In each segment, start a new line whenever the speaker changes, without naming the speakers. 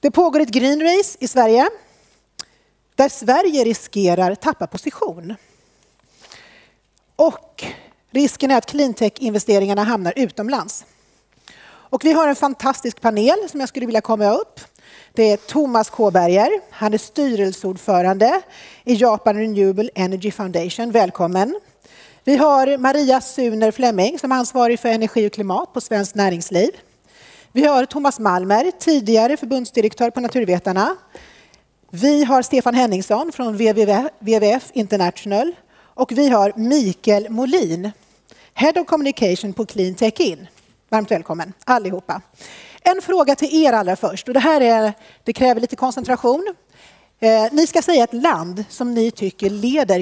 Det pågår ett green race i Sverige där Sverige riskerar tappa position. Och risken är att cleantech-investeringarna hamnar utomlands. Och vi har en fantastisk panel som jag skulle vilja komma upp. Det är Thomas Kåberger. Han är styrelseordförande i Japan Renewable Energy Foundation. Välkommen. Vi har Maria Suner Fleming som är ansvarig för energi och klimat på Svenskt Näringsliv. Vi har Thomas Malmer, tidigare förbundsdirektör på Naturvetarna. Vi har Stefan Henningsson från WWF International. Och vi har Mikael Molin, Head of Communication på Cleantech In. Varmt välkommen allihopa. En fråga till er allra först. Och det kräver lite koncentration. Ni ska säga ett land som ni tycker leder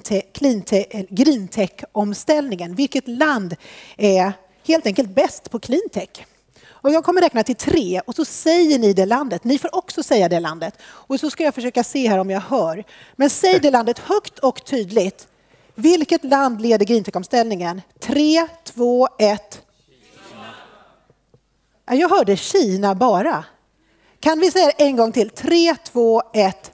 greentech-omställningen. Vilket land är helt enkelt bäst på cleantech? Och jag kommer räkna till 3 och så säger ni det landet. Ni får också säga det landet. Och så ska jag försöka se här om jag hör. Men säg det landet högt och tydligt. Vilket land leder greentech-omställningen? 3, 2, 1. Jag hörde Kina bara. Kan vi säga det en gång till? 3, 2, 1.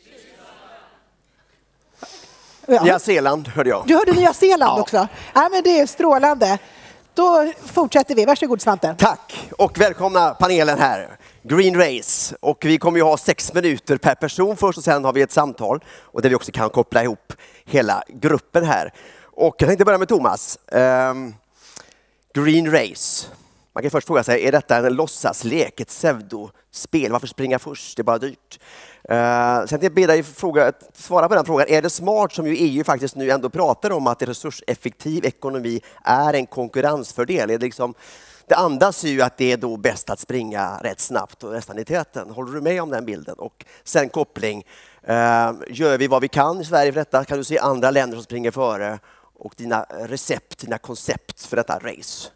Ja.
Nya Zeeland hörde jag.
Du hörde Nya Zeeland också? Ja, men det är strålande. Då fortsätter vi. Varsågod Svante.
Tack och välkomna panelen här. Green Race. Och vi kommer ju ha 6 minuter per person först och sen har vi ett samtal. Och där vi också kan koppla ihop hela gruppen här. Och jag tänkte börja med Thomas. Green Race. Man kan först fråga sig, är detta en låtsaslek, ett pseudospel? Varför springa först? Det är bara dyrt. Sen tänkte jag be dig svara på den frågan. Är det smart, som ju EU faktiskt nu ändå pratar om, att resurseffektiv ekonomi är en konkurrensfördel? Är det liksom, det andas ju att det är då bäst att springa rätt snabbt och nästan i täten. Håller du med om den bilden? Och sen koppling. Gör vi vad vi kan i Sverige för detta? Kan du se andra länder som springer före? Och dina recept, dina koncept för detta race?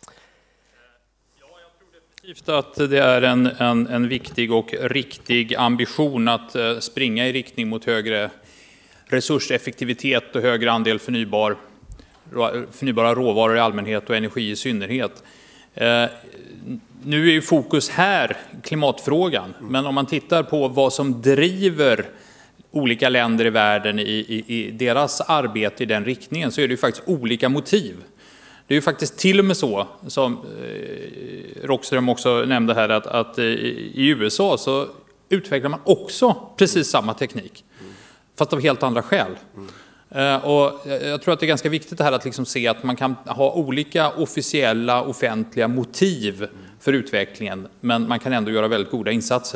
Att det är en viktig och riktig ambition att springa i riktning mot högre resurseffektivitet och högre andel förnybara råvaror i allmänhet och energi i synnerhet. Nu är ju fokus här klimatfrågan, men om man tittar på vad som driver olika länder i världen i deras arbete i den riktningen, så är det ju faktiskt olika motiv. Det är ju faktiskt till och med så, som Rockström också nämnde här, att i USA så utvecklar man också precis samma teknik, fast av helt andra skäl. Och jag tror att det är ganska viktigt det här att liksom se att man kan ha olika officiella, offentliga motiv för utvecklingen, men man kan ändå göra väldigt goda insatser.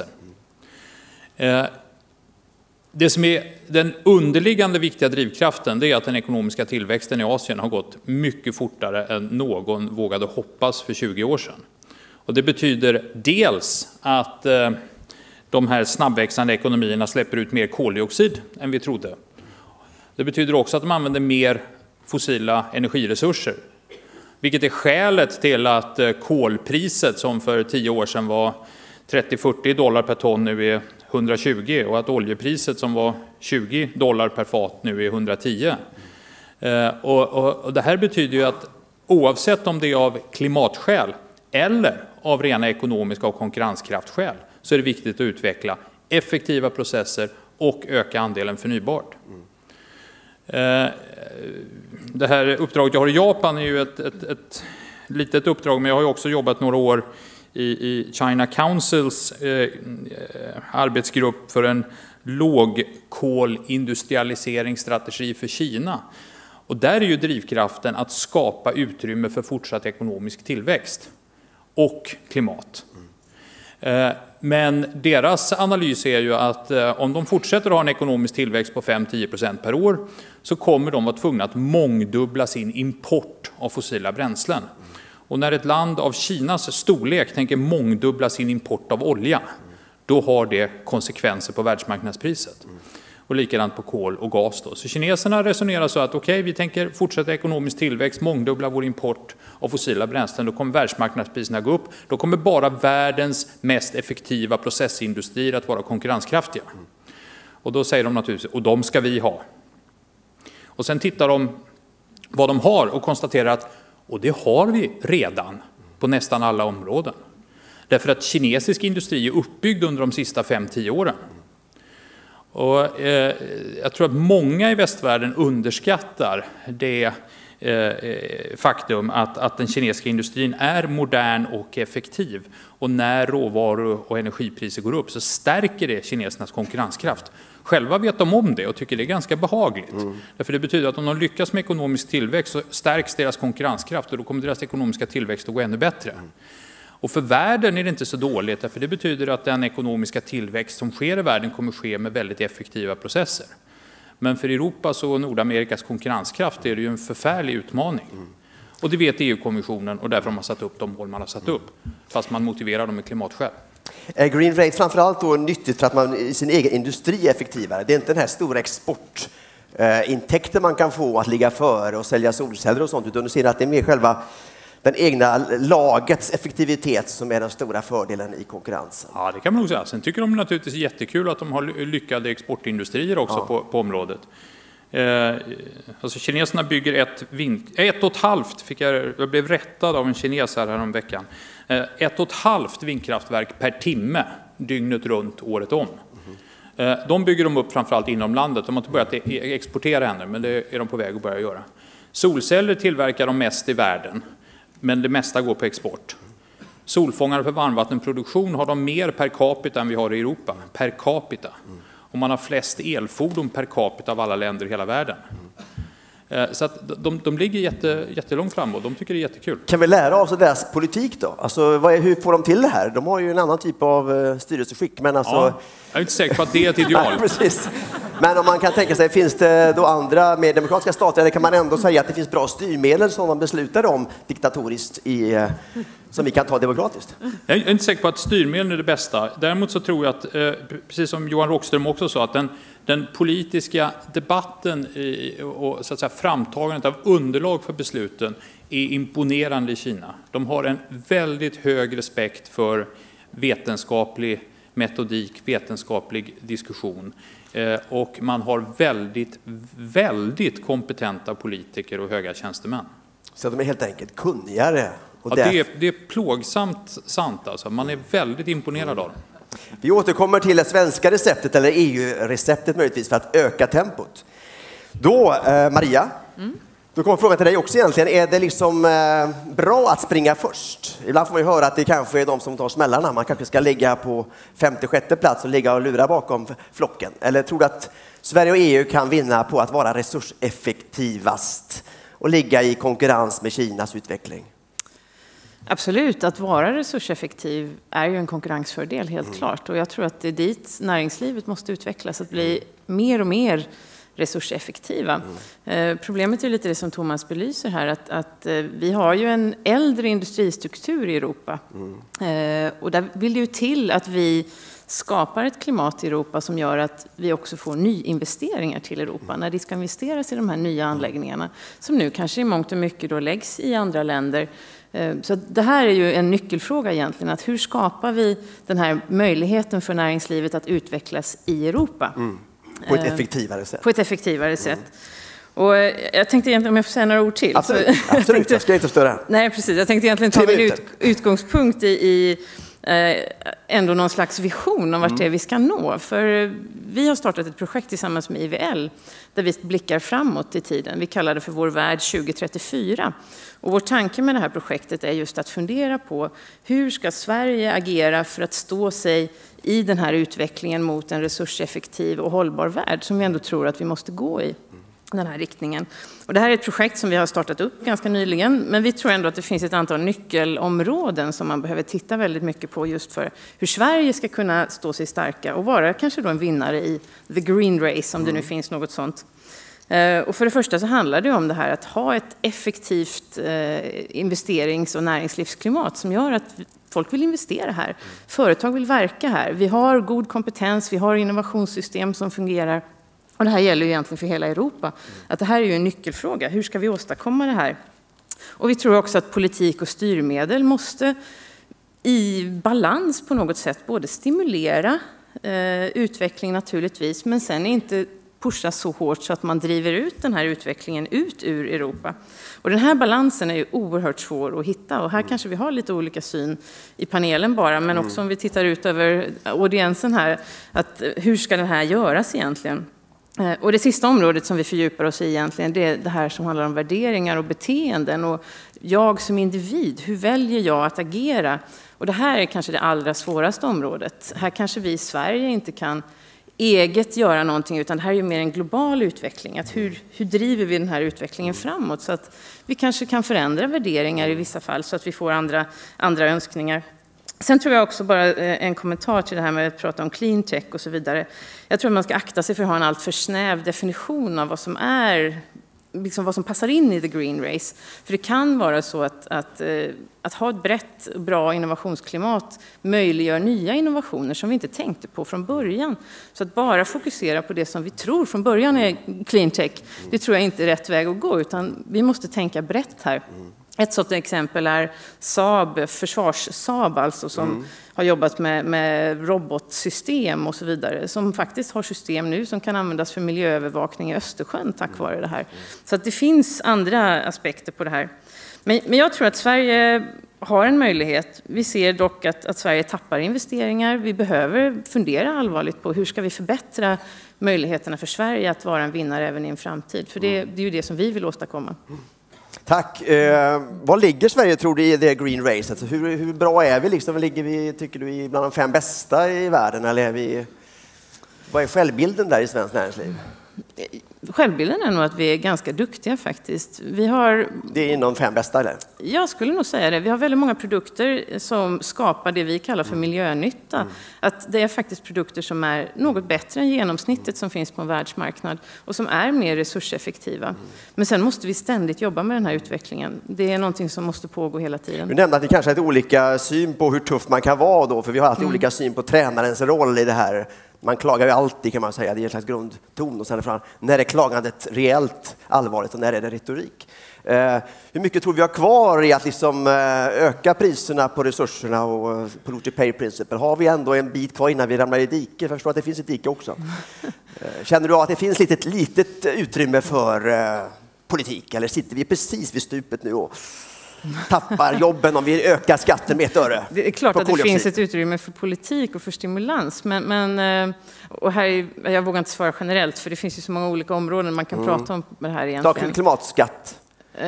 Det som är den underliggande viktiga drivkraften, det är att den ekonomiska tillväxten i Asien har gått mycket fortare än någon vågade hoppas för 20 år sedan. Och det betyder dels att de här snabbväxande ekonomierna släpper ut mer koldioxid än vi trodde. Det betyder också att de använder mer fossila energiresurser. Vilket är skälet till att kolpriset, som för 10 år sedan var $30-40 per ton, nu är 120, och att oljepriset som var $20 per fat nu är 110. Och det här betyder ju att oavsett om det är av klimatskäl eller av rena ekonomiska och konkurrenskraftskäl, så är det viktigt att utveckla effektiva processer och öka andelen förnybart. Det här uppdraget jag har i Japan är ju ett litet uppdrag, men jag har ju också jobbat några år i China Councils arbetsgrupp för en lågkolindustrialiseringsstrategi för Kina. Och där är ju drivkraften att skapa utrymme för fortsatt ekonomisk tillväxt och klimat. Men deras analys är ju att om de fortsätter att ha en ekonomisk tillväxt på 5-10% per år, så kommer de vara tvungna att mångdubbla sin import av fossila bränslen. Och när ett land av Kinas storlek tänker mångdubbla sin import av olja, då har det konsekvenser på världsmarknadspriset. Och likadant på kol och gas då. Så kineserna resonerar så att okej, vi tänker fortsätta ekonomisk tillväxt, mångdubbla vår import av fossila bränslen, då kommer världsmarknadspriserna gå upp. Då kommer bara världens mest effektiva processindustrier att vara konkurrenskraftiga. Och då säger de naturligtvis, och de ska vi ha. Och sen tittar de vad de har och konstaterar att, och det har vi redan på nästan alla områden. Därför att kinesisk industri är uppbyggd under de sista 5-10 åren. Och jag tror att många i västvärlden underskattar det faktum att den kinesiska industrin är modern och effektiv. Och när råvaror och energipriser går upp så stärker det kinesernas konkurrenskraft. Själva vet de om det och tycker det är ganska behagligt. Därför det betyder att om de lyckas med ekonomisk tillväxt så stärks deras konkurrenskraft och då kommer deras ekonomiska tillväxt att gå ännu bättre. Och för världen är det inte så dåligt, för det betyder att den ekonomiska tillväxt som sker i världen kommer ske med väldigt effektiva processer. Men för Europas och Nordamerikas konkurrenskraft är det ju en förfärlig utmaning. Och det vet EU-kommissionen och därför har man satt upp de mål man har satt upp, fast man motiverar dem med klimatskäl.
Är Green Race framförallt då nyttigt för att man i sin egen industri är effektivare? Det är inte den här stora exportintäkten man kan få att ligga före och sälja solceller och sånt, utan du ser att det är mer själva den egna lagets effektivitet som är den stora fördelen i konkurrensen.
Ja, det kan man nog säga. Sen tycker de naturligtvis jättekul att de har lyckade exportindustrier också på området. Alltså kineserna bygger 1,5, jag blev rättad av en kines här om veckan. 1,5 vindkraftverk per timme, dygnet runt, året om. De bygger de upp framförallt inom landet. De har inte börjat exportera ännu, men det är de på väg att börja göra. Solceller tillverkar de mest i världen, men det mesta går på export. Solfångare för varmvattenproduktion har de mer per capita än vi har i Europa. Per capita. Och man har flest elfordon per capita av alla länder i hela världen. Så att de ligger jättelångt fram och de tycker det är jättekul.
Kan vi lära oss deras politik då? Alltså, hur får de till det här? De har ju en annan typ av styrelseskick. Men alltså...
Ja, jag är inte säker på att det är ett ideal.
Nej, precis. Men om man kan tänka sig, finns det då andra mer demokratiska stater, eller kan man ändå säga att det finns bra styrmedel som man beslutar om diktatoriskt som vi kan ta demokratiskt?
Jag är inte säker på att styrmedel är det bästa. Däremot så tror jag att, precis som Johan Rockström också sa, att den politiska debatten och så att säga, framtagandet av underlag för besluten är imponerande i Kina. De har en väldigt hög respekt för vetenskaplig metodik, vetenskaplig diskussion. Och man har väldigt, väldigt kompetenta politiker och höga tjänstemän.
Så de är helt enkelt kunnigare?
Och ja, det är plågsamt sant. Alltså. Man är väldigt imponerad av dem.
Vi återkommer till det svenska receptet, eller EU-receptet möjligtvis, för att öka tempot. Då, Maria, då kommer frågan till dig också egentligen. Är det liksom bra att springa först? Ibland får man ju höra att det kanske är de som tar smällarna. Man kanske ska ligga på 5:e-6:e plats och ligga och lura bakom flocken. Eller tror du att Sverige och EU kan vinna på att vara resurseffektivast och ligga i konkurrens med Kinas utveckling?
Absolut, att vara resurseffektiv är ju en konkurrensfördel, helt klart. Och jag tror att det är dit näringslivet måste utvecklas, att bli mer och mer resurseffektiva. Problemet är lite det som Thomas belyser här, att vi har ju en äldre industristruktur i Europa. Och där vill det ju till att vi skapar ett klimat i Europa som gör att vi också får nyinvesteringar till Europa. När det ska investeras i de här nya anläggningarna, som nu kanske i mångt och mycket då läggs i andra länder. Så det här är ju en nyckelfråga egentligen, att hur skapar vi den här möjligheten för näringslivet att utvecklas i Europa?
På ett effektivare sätt.
På ett effektivare sätt. Och jag tänkte egentligen, om jag får säga några ord till.
Absolut. Jag ska inte störa.
Nej, precis. Jag tänkte egentligen ta min utgångspunkt i ändå någon slags vision om vart det är vi ska nå. För vi har startat ett projekt tillsammans med IVL där vi blickar framåt i tiden. Vi kallar det för Vår värld 2034. Och vår tanke med det här projektet är just att fundera på hur ska Sverige agera för att stå sig i den här utvecklingen mot en resurseffektiv och hållbar värld som vi ändå tror att vi måste gå i den här riktningen. Och det här är ett projekt som vi har startat upp ganska nyligen, men vi tror ändå att det finns ett antal nyckelområden som man behöver titta väldigt mycket på just för hur Sverige ska kunna stå sig starka och vara kanske då en vinnare i the green race, om det nu finns något sånt. Och för det första så handlar det om det här att ha ett effektivt investerings- och näringslivsklimat som gör att folk vill investera här. Företag vill verka här. Vi har god kompetens, vi har innovationssystem som fungerar. Och det här gäller ju egentligen för hela Europa. Att det här är ju en nyckelfråga. Hur ska vi åstadkomma det här? Och vi tror också att politik och styrmedel måste i balans på något sätt både stimulera utveckling naturligtvis, men sen är inte pushas så hårt så att man driver ut den här utvecklingen ut ur Europa. Och den här balansen är ju oerhört svår att hitta, och här kanske vi har lite olika syn i panelen bara, men också om vi tittar ut över audiensen här, att hur ska det här göras egentligen? Och det sista området som vi fördjupar oss i egentligen, det är det här som handlar om värderingar och beteenden, och jag som individ, hur väljer jag att agera? Och det här är kanske det allra svåraste området. Här kanske vi i Sverige inte kan eget göra någonting, utan det här är ju mer en global utveckling. Att hur driver vi den här utvecklingen framåt så att vi kanske kan förändra värderingar i vissa fall så att vi får andra önskningar. Sen tror jag också bara en kommentar till det här med att prata om clean tech och så vidare. Jag tror att man ska akta sig för att ha en allt för snäv definition av vad som är, liksom vad som passar in i the green race. För det kan vara så att ha ett brett och bra innovationsklimat möjliggör nya innovationer som vi inte tänkte på från början. Så att bara fokusera på det som vi tror från början är clean tech, det tror jag inte är rätt väg att gå, utan vi måste tänka brett här. Ett sådant exempel är Saab, försvars-Saab alltså, som har jobbat med robotsystem och så vidare, som faktiskt har system nu som kan användas för miljöövervakning i Östersjön tack vare det här. Så att det finns andra aspekter på det här. Men jag tror att Sverige har en möjlighet. Vi ser dock att Sverige tappar investeringar. Vi behöver fundera allvarligt på hur ska vi förbättra möjligheterna för Sverige att vara en vinnare även i en framtid. För det är ju det som vi vill åstadkomma.
Tack. Var ligger Sverige, tror du, i det green race? Alltså, hur bra är vi? Liksom? Ligger vi, tycker du, bland de 5 bästa i världen? Eller vad är självbilden där i svenskt näringsliv?
Självbilden är nog att vi är ganska duktiga faktiskt.
Det är inom 5 bästa, eller?
Jag skulle nog säga det. Vi har väldigt många produkter som skapar det vi kallar för miljönytta. Att det är faktiskt produkter som är något bättre än genomsnittet som finns på en världsmarknad och som är mer resurseffektiva. Men sen måste vi ständigt jobba med den här utvecklingen. Det är någonting som måste pågå hela tiden.
Du nämnde att vi kanske har lite olika syn på hur tuff man kan vara då, för vi har alltid olika syn på tränarens roll i det här. Man klagar ju alltid, kan man säga, det är en slags grundton, och sen fram, när är klagandet reellt allvarligt och när är det retorik? Hur mycket tror vi har kvar i att liksom öka priserna på resurserna och polluter pay principle? Har vi ändå en bit kvar innan vi ramlar i diket? Jag förstår att det finns ett dike också. Känner du att det finns litet utrymme för politik, eller sitter vi precis vid stupet nu och tappar jobben om vi ökar skatten med 1 öre?
Det är klart att det finns ett utrymme för politik och för stimulans, men och här, jag vågar inte svara generellt, för det finns ju så många olika områden man kan prata om med det här egentligen.
Klimatskatt.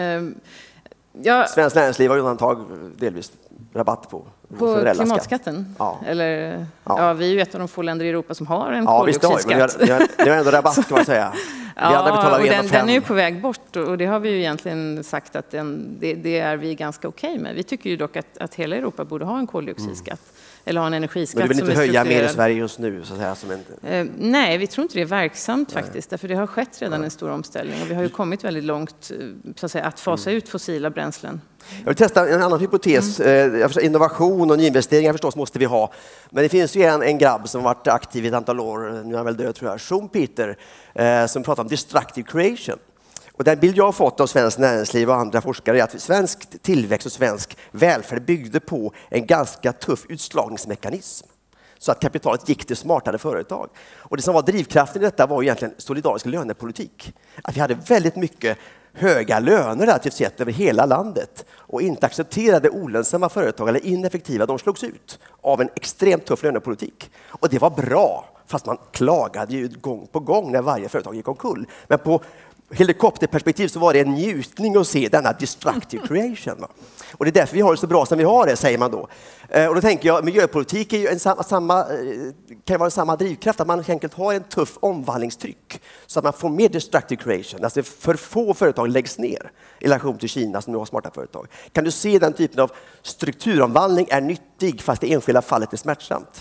Svenskt näringsliv har undantag, delvis rabatt på
klimatskatten?
Ja.
Eller, ja, vi är ju ett av de få länder i Europa som har en koldioxidskatt.
Det är ändå rabatt, kan man säga.
Ja, och den är ju på väg bort, och det har vi ju egentligen sagt att det är vi ganska okej med. Vi tycker ju dock att hela Europa borde ha en koldioxidskatt. Eller ha en energiskatt.
Men du vill inte höja mer i Sverige just nu? Så att säga,
nej, vi tror inte det är verksammt faktiskt. Därför det har skett redan en stor omställning. Och vi har ju kommit väldigt långt så att säga, att fasa ut fossila bränslen.
Jag vill testa en annan hypotes. Innovation och nyinvesteringar förstås måste vi ha. Men det finns ju en grabb som varit aktiv i ett antal år, nu är han väl död tror jag, Schumpeter, som pratar om destructive creation. Och den bild jag har fått av svensk näringsliv och andra forskare är att svensk tillväxt och svensk välfärd byggde på en ganska tuff utslagningsmekanism. Så att kapitalet gick till smartare företag. Och det som var drivkraften i detta var egentligen solidarisk lönepolitik. Att vi hade väldigt mycket höga löner relativt sett över hela landet och inte accepterade olönsamma företag eller ineffektiva. De slogs ut av en extremt tuff lönepolitik. Och det var bra, fast man klagade ju gång på gång när varje företag gick omkull. Men på helikopterperspektiv så var det en njutning att se denna destructive creation. Och det är därför vi har det så bra som vi har det, säger man då. Och då tänker jag, miljöpolitik är ju kan vara samma drivkraft, att man helt enkelt har en tuff omvandlingstryck så att man får mer destructive creation. Alltså för få företag läggs ner i relation till Kina som nu har smarta företag. Kan du se den typen av strukturomvandling är nyttig fast det enskilda fallet är smärtsamt?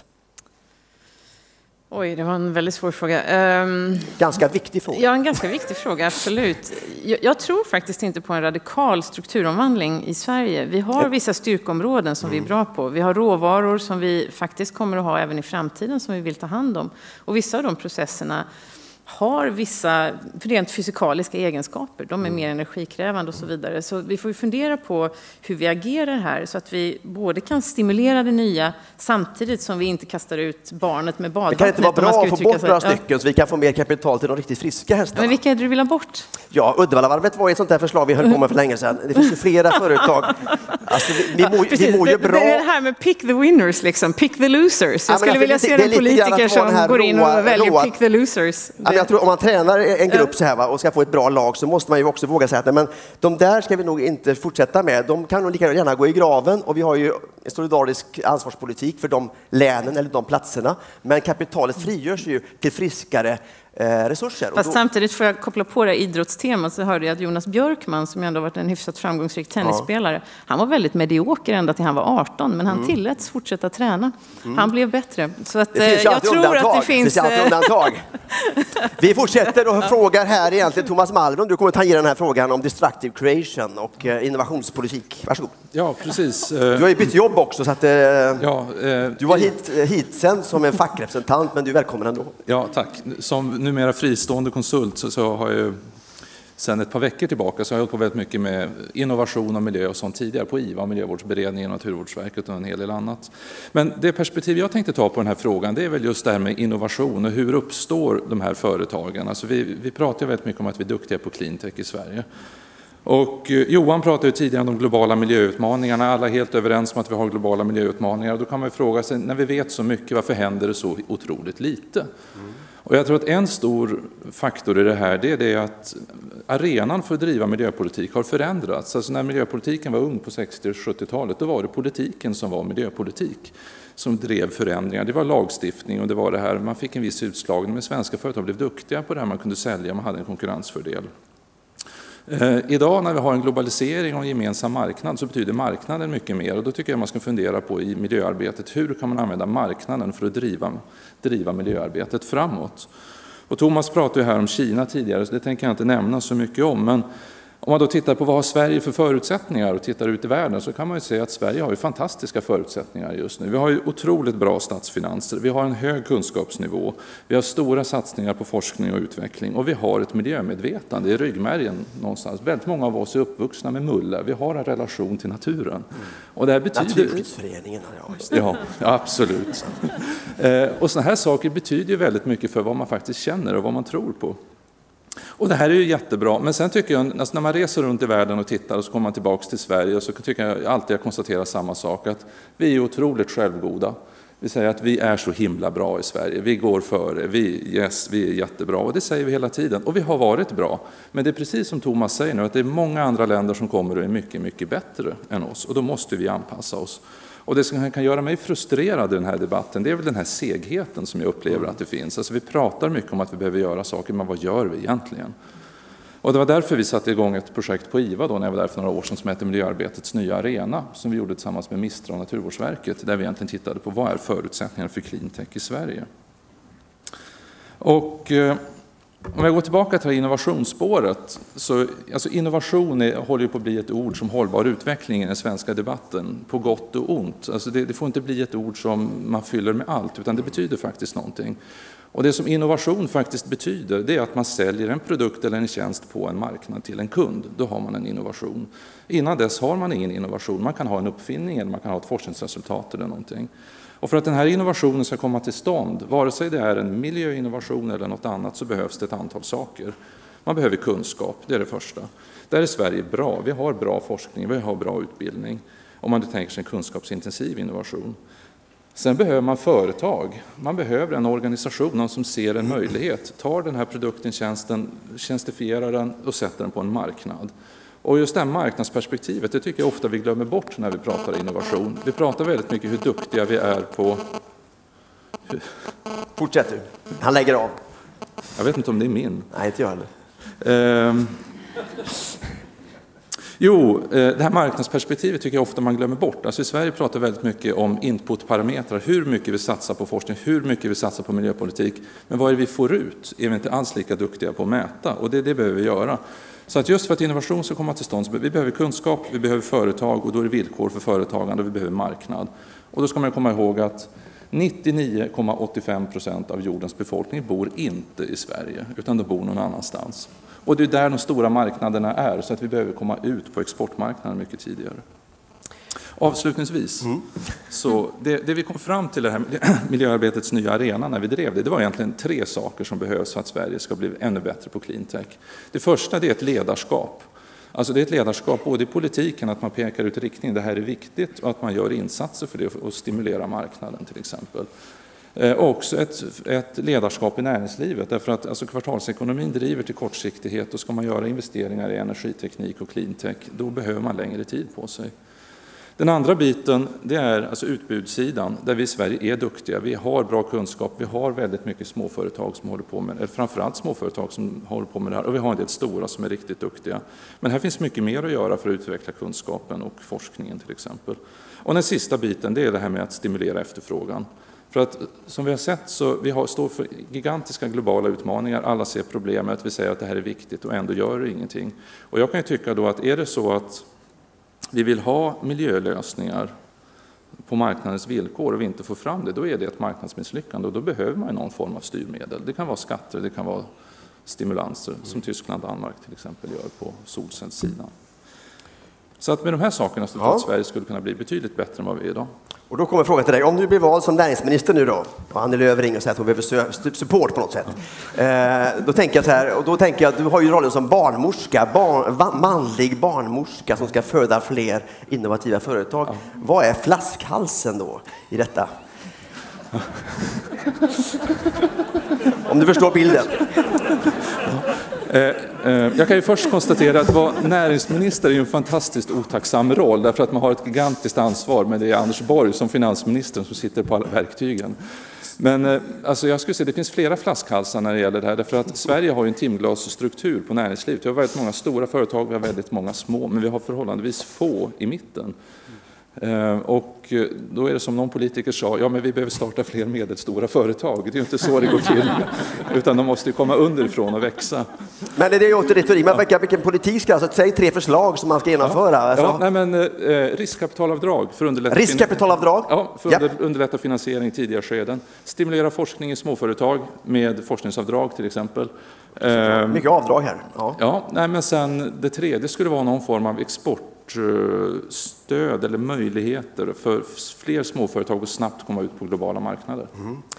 Oj, det var en väldigt svår fråga.
Ganska viktig fråga.
Ja, en ganska viktig fråga, absolut. Jag tror faktiskt inte på en radikal strukturomvandling i Sverige. Vi har vissa styrkområden som vi är bra på. Vi har råvaror som vi faktiskt kommer att ha även i framtiden som vi vill ta hand om. Och vissa av de processerna har vissa rent fysikaliska egenskaper. De är mer energikrävande och så vidare. Så vi får ju fundera på hur vi agerar här så att vi både kan stimulera det nya samtidigt som vi inte kastar ut barnet med badvattnet.
Det kan inte vara bra att få bort några stycken så vi kan få mer kapital till de riktigt friska hästarna.
Men vilka är det du vill ha bort?
Ja, Uddevallavarvet var ett sånt där förslag vi höll på med för länge sedan. Det finns ju flera företag. Alltså, vi mår ju bra.
Det är det här med pick the winners, liksom. Pick the losers. Jag skulle vilja se en politiker som går in och väljer pick the losers.
Jag tror om man tränar en grupp så här och ska få ett bra lag så måste man ju också våga säga att men de där ska vi nog inte fortsätta med. De kan nog lika gärna gå i graven och vi har ju en solidarisk ansvarspolitik för de länen eller de platserna. Men kapitalet frigörs ju till friskare resurser.
Fast samtidigt får jag koppla på det idrottstemat så hörde jag att Jonas Björkman som ändå varit en hyfsat framgångsrik tennisspelare, han var väldigt medioker ända till han var 18 men han tilläts fortsätta träna. Han blev bättre. Så att, jag tror att det finns
undantag. Vi fortsätter och frågar här egentligen Thomas Malmrund. Du kommer att ta den här frågan om destructive creation och innovationspolitik. Varsågod.
Ja, precis.
Du har ju bytt jobb också så att du var hit sen som en fackrepresentant men du är välkommen ändå.
Ja, tack. Som numera fristående konsult så har jag sedan ett par veckor tillbaka så har jag hållit på väldigt mycket med innovation och miljö och sånt tidigare på IVA, Miljövårdsberedningen, Naturvårdsverket och en hel del annat. Men det perspektiv jag tänkte ta på den här frågan det är väl just det här med innovation och hur uppstår de här företagen. Alltså vi pratar ju väldigt mycket om att vi är duktiga på cleantech i Sverige. Och Johan pratade ju tidigare om de globala miljöutmaningarna. Alla är helt överens om att vi har globala miljöutmaningar. Och då kan man ju fråga sig, när vi vet så mycket, varför händer det så otroligt lite? Och jag tror att en stor faktor i det här det är det att arenan för att driva miljöpolitik har förändrats. Alltså när miljöpolitiken var ung på 60- och 70-talet, då var det politiken som var miljöpolitik som drev förändringar. Det var lagstiftning och det var det här, man fick en viss utslagning, men svenska företag blev duktiga på det här, man kunde sälja, man hade en konkurrensfördel. Idag när vi har en globalisering och en gemensam marknad så betyder marknaden mycket mer och då tycker jag man ska fundera på i miljöarbetet hur kan man använda marknaden för att driva miljöarbetet framåt. Och Thomas pratade ju här om Kina tidigare så det tänker jag inte nämna så mycket om, men om man då tittar på vad har Sverige för förutsättningar och tittar ut i världen så kan man ju se att Sverige har ju fantastiska förutsättningar just nu. Vi har ju otroligt bra statsfinanser, vi har en hög kunskapsnivå, vi har stora satsningar på forskning och utveckling och vi har ett miljömedvetande i ryggmärgen någonstans. Väldigt många av oss är uppvuxna med mulla, vi har en relation till naturen. Och det här betyder...
Naturskyddsföreningen,
ja, absolut. Och sådana här saker betyder ju väldigt mycket för vad man faktiskt känner och vad man tror på. Och det här är ju jättebra, men sen tycker jag, alltså när man reser runt i världen och tittar och så kommer man tillbaka till Sverige och så tycker jag alltid jag konstaterar samma sak, att vi är otroligt självgoda. Vi säger att vi är så himla bra i Sverige, vi går före, vi är jättebra och det säger vi hela tiden och vi har varit bra. Men det är precis som Thomas säger nu att det är många andra länder som kommer och är mycket, mycket bättre än oss och då måste vi anpassa oss. Och det som kan göra mig frustrerad i den här debatten det är väl den här segheten som jag upplever att det finns. Alltså vi pratar mycket om att vi behöver göra saker, men vad gör vi egentligen? Och det var därför vi satte igång ett projekt på IVA då, när jag var där för några år sedan som heter Miljöarbetets nya arena som vi gjorde tillsammans med Mistra och Naturvårdsverket där vi egentligen tittade på vad är förutsättningarna för cleantech i Sverige. Och om jag går tillbaka till innovationsspåret så alltså innovation håller ju på att bli ett ord som hållbar utveckling i den svenska debatten på gott och ont. Alltså det får inte bli ett ord som man fyller med allt utan det betyder faktiskt någonting. Och det som innovation faktiskt betyder det är att man säljer en produkt eller en tjänst på en marknad till en kund. Då har man en innovation. Innan dess har man ingen innovation. Man kan ha en uppfinning eller man kan ha ett forskningsresultat eller någonting. Och för att den här innovationen ska komma till stånd, vare sig det är en miljöinnovation eller något annat, så behövs det ett antal saker. Man behöver kunskap, det är det första. Där är Sverige bra. Vi har bra forskning, vi har bra utbildning. Om man tänker sig en kunskapsintensiv innovation. Sen behöver man företag. Man behöver en organisation, någon som ser en möjlighet. Tar den här produkten, tjänsten, tjänstifierar den och sätter den på en marknad. Och just det här marknadsperspektivet, det tycker jag ofta vi glömmer bort när vi pratar innovation. Vi pratar väldigt mycket hur duktiga vi är på...
Fortsätt du. Han lägger av.
Jag vet inte om det är min.
Nej, inte jag heller.
Det här marknadsperspektivet tycker jag ofta man glömmer bort. Alltså i Sverige pratar väldigt mycket om inputparametrar, hur mycket vi satsar på forskning, hur mycket vi satsar på miljöpolitik. Men vad är det vi får ut är vi inte alls lika duktiga på att mäta och det behöver vi göra. Så att just för att innovation ska komma till stånd så vi behöver kunskap, vi behöver företag och då är det villkor för företagande och vi behöver marknad. Och då ska man komma ihåg att 99,85% av jordens befolkning bor inte i Sverige, utan de bor någon annanstans. Och det är där de stora marknaderna är, så att vi behöver komma ut på exportmarknaden mycket tidigare. Avslutningsvis, så det vi kom fram till det här miljöarbetets nya arena när vi drev det var egentligen 3 saker som behövs för att Sverige ska bli ännu bättre på cleantech. Det första, det är ett ledarskap. Alltså det är ett ledarskap både i politiken, att man pekar ut riktning, det här är viktigt, och att man gör insatser för det och stimulerar marknaden till exempel. Och också ett ledarskap i näringslivet, därför att alltså kvartalsekonomin driver till kortsiktighet, och ska man göra investeringar i energiteknik och cleantech, då behöver man längre tid på sig. Den andra biten, det är alltså utbudssidan, där vi i Sverige är duktiga. Vi har bra kunskap, vi har väldigt mycket småföretag som håller på med det, framförallt småföretag som håller på med det här, och vi har en del stora som är riktigt duktiga. Men här finns mycket mer att göra för att utveckla kunskapen och forskningen till exempel. Och den sista biten, det är det här med att stimulera efterfrågan. För att som vi har sett så står för gigantiska globala utmaningar, alla ser problemet, vi säger att det här är viktigt och ändå gör det ingenting. Och jag kan ju tycka då att är det så att vi vill ha miljölösningar på marknadens villkor och vi inte får fram det, då är det ett marknadsmisslyckande, och då behöver man någon form av styrmedel. Det kan vara skatter, det kan vara stimulanser, som Tyskland och Danmark till exempel gör på solcellssidan. Så att med de här sakerna så tror jag att Sverige skulle kunna bli betydligt bättre än vad vi är idag.
Och då kommer frågan till dig, om du blir vald som näringsminister nu då, och Annie Lööf ringer och säger att hon behöver support på något sätt. Då tänker jag så här, och då tänker jag att du har ju rollen som barnmorska, manlig barnmorska som ska föda fler innovativa företag. Vad är flaskhalsen då i detta? Om du förstår bilden.
Jag kan ju först konstatera att vara näringsminister är en fantastiskt otacksam roll, därför att man har ett gigantiskt ansvar, men det är Anders Borg som finansminister som sitter på alla verktygen. Men alltså jag skulle säga att det finns flera flaskhalsar när det gäller det här, därför att Sverige har ju en timglasstruktur på näringslivet. Vi har väldigt många stora företag, vi har väldigt många små, men vi har förhållandevis få i mitten. Och då är det som någon politiker sa, ja men vi behöver starta fler medelstora företag. Det är ju inte så det går till, utan de måste ju komma underifrån och växa.
Men det är ju åter retorik, men vilken politik ska alltså, säg 3 förslag som man ska genomföra. Alltså.
Ja, nej, men riskkapitalavdrag för att underlätta,
riskkapitalavdrag?
Underlätta finansiering i tidiga skeden. Stimulera forskning i småföretag med forskningsavdrag till exempel.
Mycket avdrag här.
Nej, men sen det tredje skulle vara någon form av exportstöd eller möjligheter för fler småföretag att snabbt komma ut på globala marknader.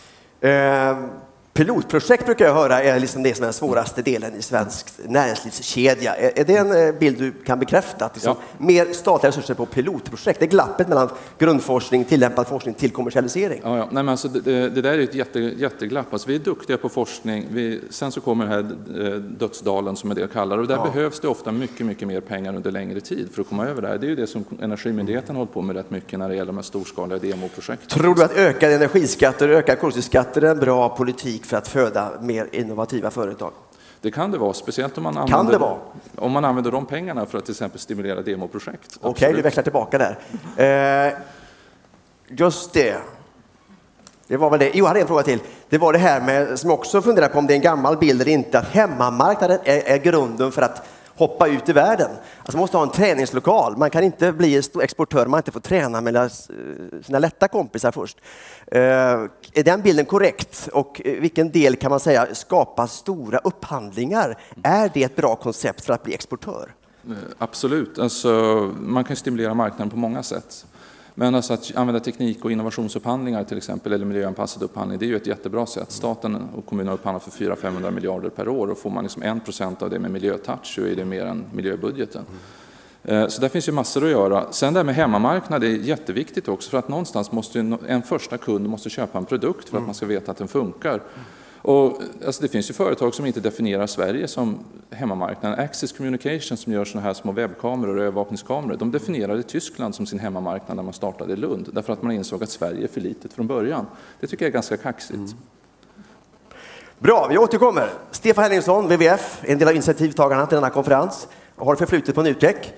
Pilotprojekt brukar jag höra är liksom det som är den svåraste delen i svensk näringslivskedja. Är det en bild du kan bekräfta? Att liksom mer statliga resurser på pilotprojekt, det är glappet mellan grundforskning, tillämpad forskning till kommersialisering.
Nej, men alltså det där är ett jätteglapp. Alltså vi är duktiga på forskning. Sen så kommer den här dödsdalen som är det jag kallar det. Och där behövs det ofta mycket mer pengar under längre tid för att komma över det här. Det är ju det som Energimyndigheten håller på med rätt mycket när det gäller de här storskaliga demoprojekten.
Tror du att ökade energiskatter och ökade koldioxidskatter är en bra politik för att föda mer innovativa företag?
Det kan det vara, speciellt om man använder de pengarna för att till exempel stimulera demoprojekt.
Okej, vi växlar tillbaka där. Just det. Det var väl det. Jo, jag hade en fråga till. Det var det här med, som jag också funderar på om det är en gammal bild eller inte, att hemmamarknaden är grunden för att hoppa ut i världen. Alltså man måste ha en träningslokal. Man kan inte bli en stor exportör om man inte får träna med sina lätta kompisar först. Är den bilden korrekt? Och vilken del kan man säga skapa stora upphandlingar? Är det ett bra koncept för att bli exportör?
Absolut. Alltså, man kan stimulera marknaden på många sätt. Men alltså att använda teknik- och innovationsupphandlingar till exempel, eller miljöanpassad upphandling, det är ju ett jättebra sätt. Staten och kommunerna upphandlar för 400-500 miljarder per år, och får man liksom 1% av det med miljötouch så är det mer än miljöbudgeten. Så där finns ju massor att göra. Sen det med hemmamarknad är jätteviktigt också, för att någonstans måste en första kund måste köpa en produkt för att man ska veta att den funkar. Och, alltså det finns ju företag som inte definierar Sverige som hemmamarknaden. Access Communication som gör såna här små webbkameror och övervakningskameror, de definierade Tyskland som sin hemmamarknad när man startade i Lund, därför att man insåg att Sverige är för litet från början. Det tycker jag är ganska kaxigt.
Bra, vi återkommer. Stefan Henningsson, WWF, en del av initiativtagarna till denna konferens, har förflutit på Nutek.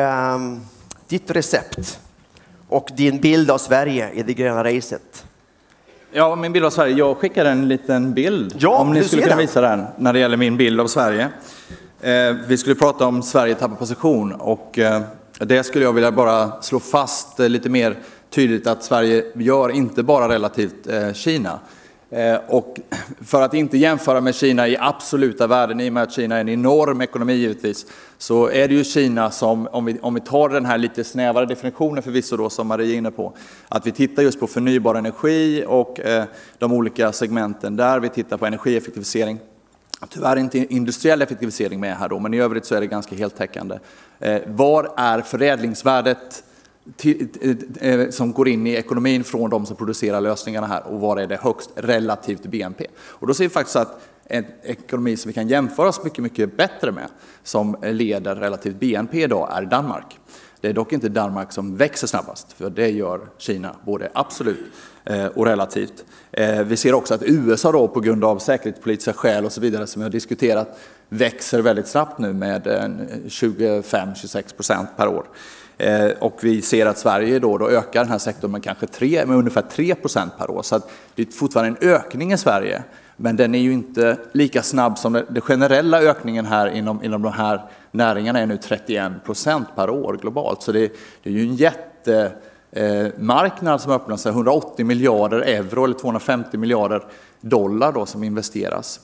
Ditt recept och din bild av Sverige i det gröna racet.
Ja, min bild av Sverige. Jag skickar en liten bild, om ni skulle kunna visa den, när det gäller min bild av Sverige. Vi skulle prata om Sverige tappar position, och det skulle jag vilja bara slå fast lite mer tydligt att Sverige gör inte bara relativt Kina. Och för att inte jämföra med Kina i absoluta värden, i och med att Kina är en enorm ekonomi givetvis, så är det ju Kina som, om vi tar den här lite snävare definitionen förvisso då, som Marie är inne på, att vi tittar just på förnybar energi och de olika segmenten där, vi tittar på energieffektivisering. Tyvärr inte industriell effektivisering med här då, men i övrigt så är det ganska heltäckande. Var är förädlingsvärdet som går in i ekonomin från de som producerar lösningarna här, och var är det högst relativt BNP? Och då ser vi faktiskt att en ekonomi som vi kan jämföra oss mycket, mycket bättre med, som leder relativt BNP idag, är Danmark. Det är dock inte Danmark som växer snabbast, för det gör Kina både absolut och relativt. Vi ser också att USA då, på grund av säkerhetspolitiska skäl och så vidare som vi har diskuterat, växer väldigt snabbt nu med 25-26% per år. Och vi ser att Sverige då ökar den här sektorn med kanske med ungefär 3% per år. Så att det är fortfarande en ökning i Sverige, men den är ju inte lika snabb som den generella ökningen här inom de här näringarna är nu 31% per år globalt. Så det är ju en jättemarknad som öppnar sig, 180 miljarder euro eller 250 miljarder dollar då, som investeras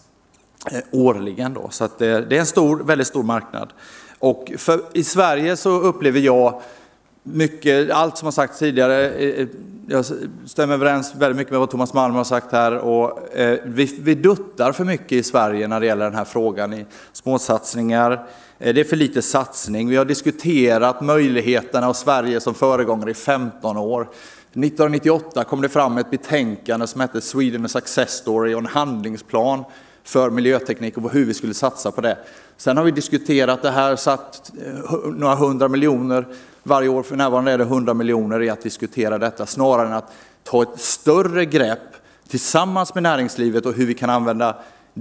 årligen då. Så att det är en väldigt stor marknad. Och i Sverige så upplever jag mycket, allt som har sagt tidigare, jag stämmer överens väldigt mycket med vad Thomas Malm har sagt här, och vi duttar för mycket i Sverige när det gäller den här frågan i småsatsningar. Det är för lite satsning. Vi har diskuterat möjligheterna av Sverige som föregångare i 15 år. 1998 kom det fram ett betänkande som hette Sweden a Success Story och en handlingsplan för miljöteknik och hur vi skulle satsa på det. Sen har vi diskuterat det här, satt några 100 miljoner varje år, för närvarande är det 100 miljoner i att diskutera detta, snarare än att ta ett större grepp tillsammans med näringslivet och hur vi kan använda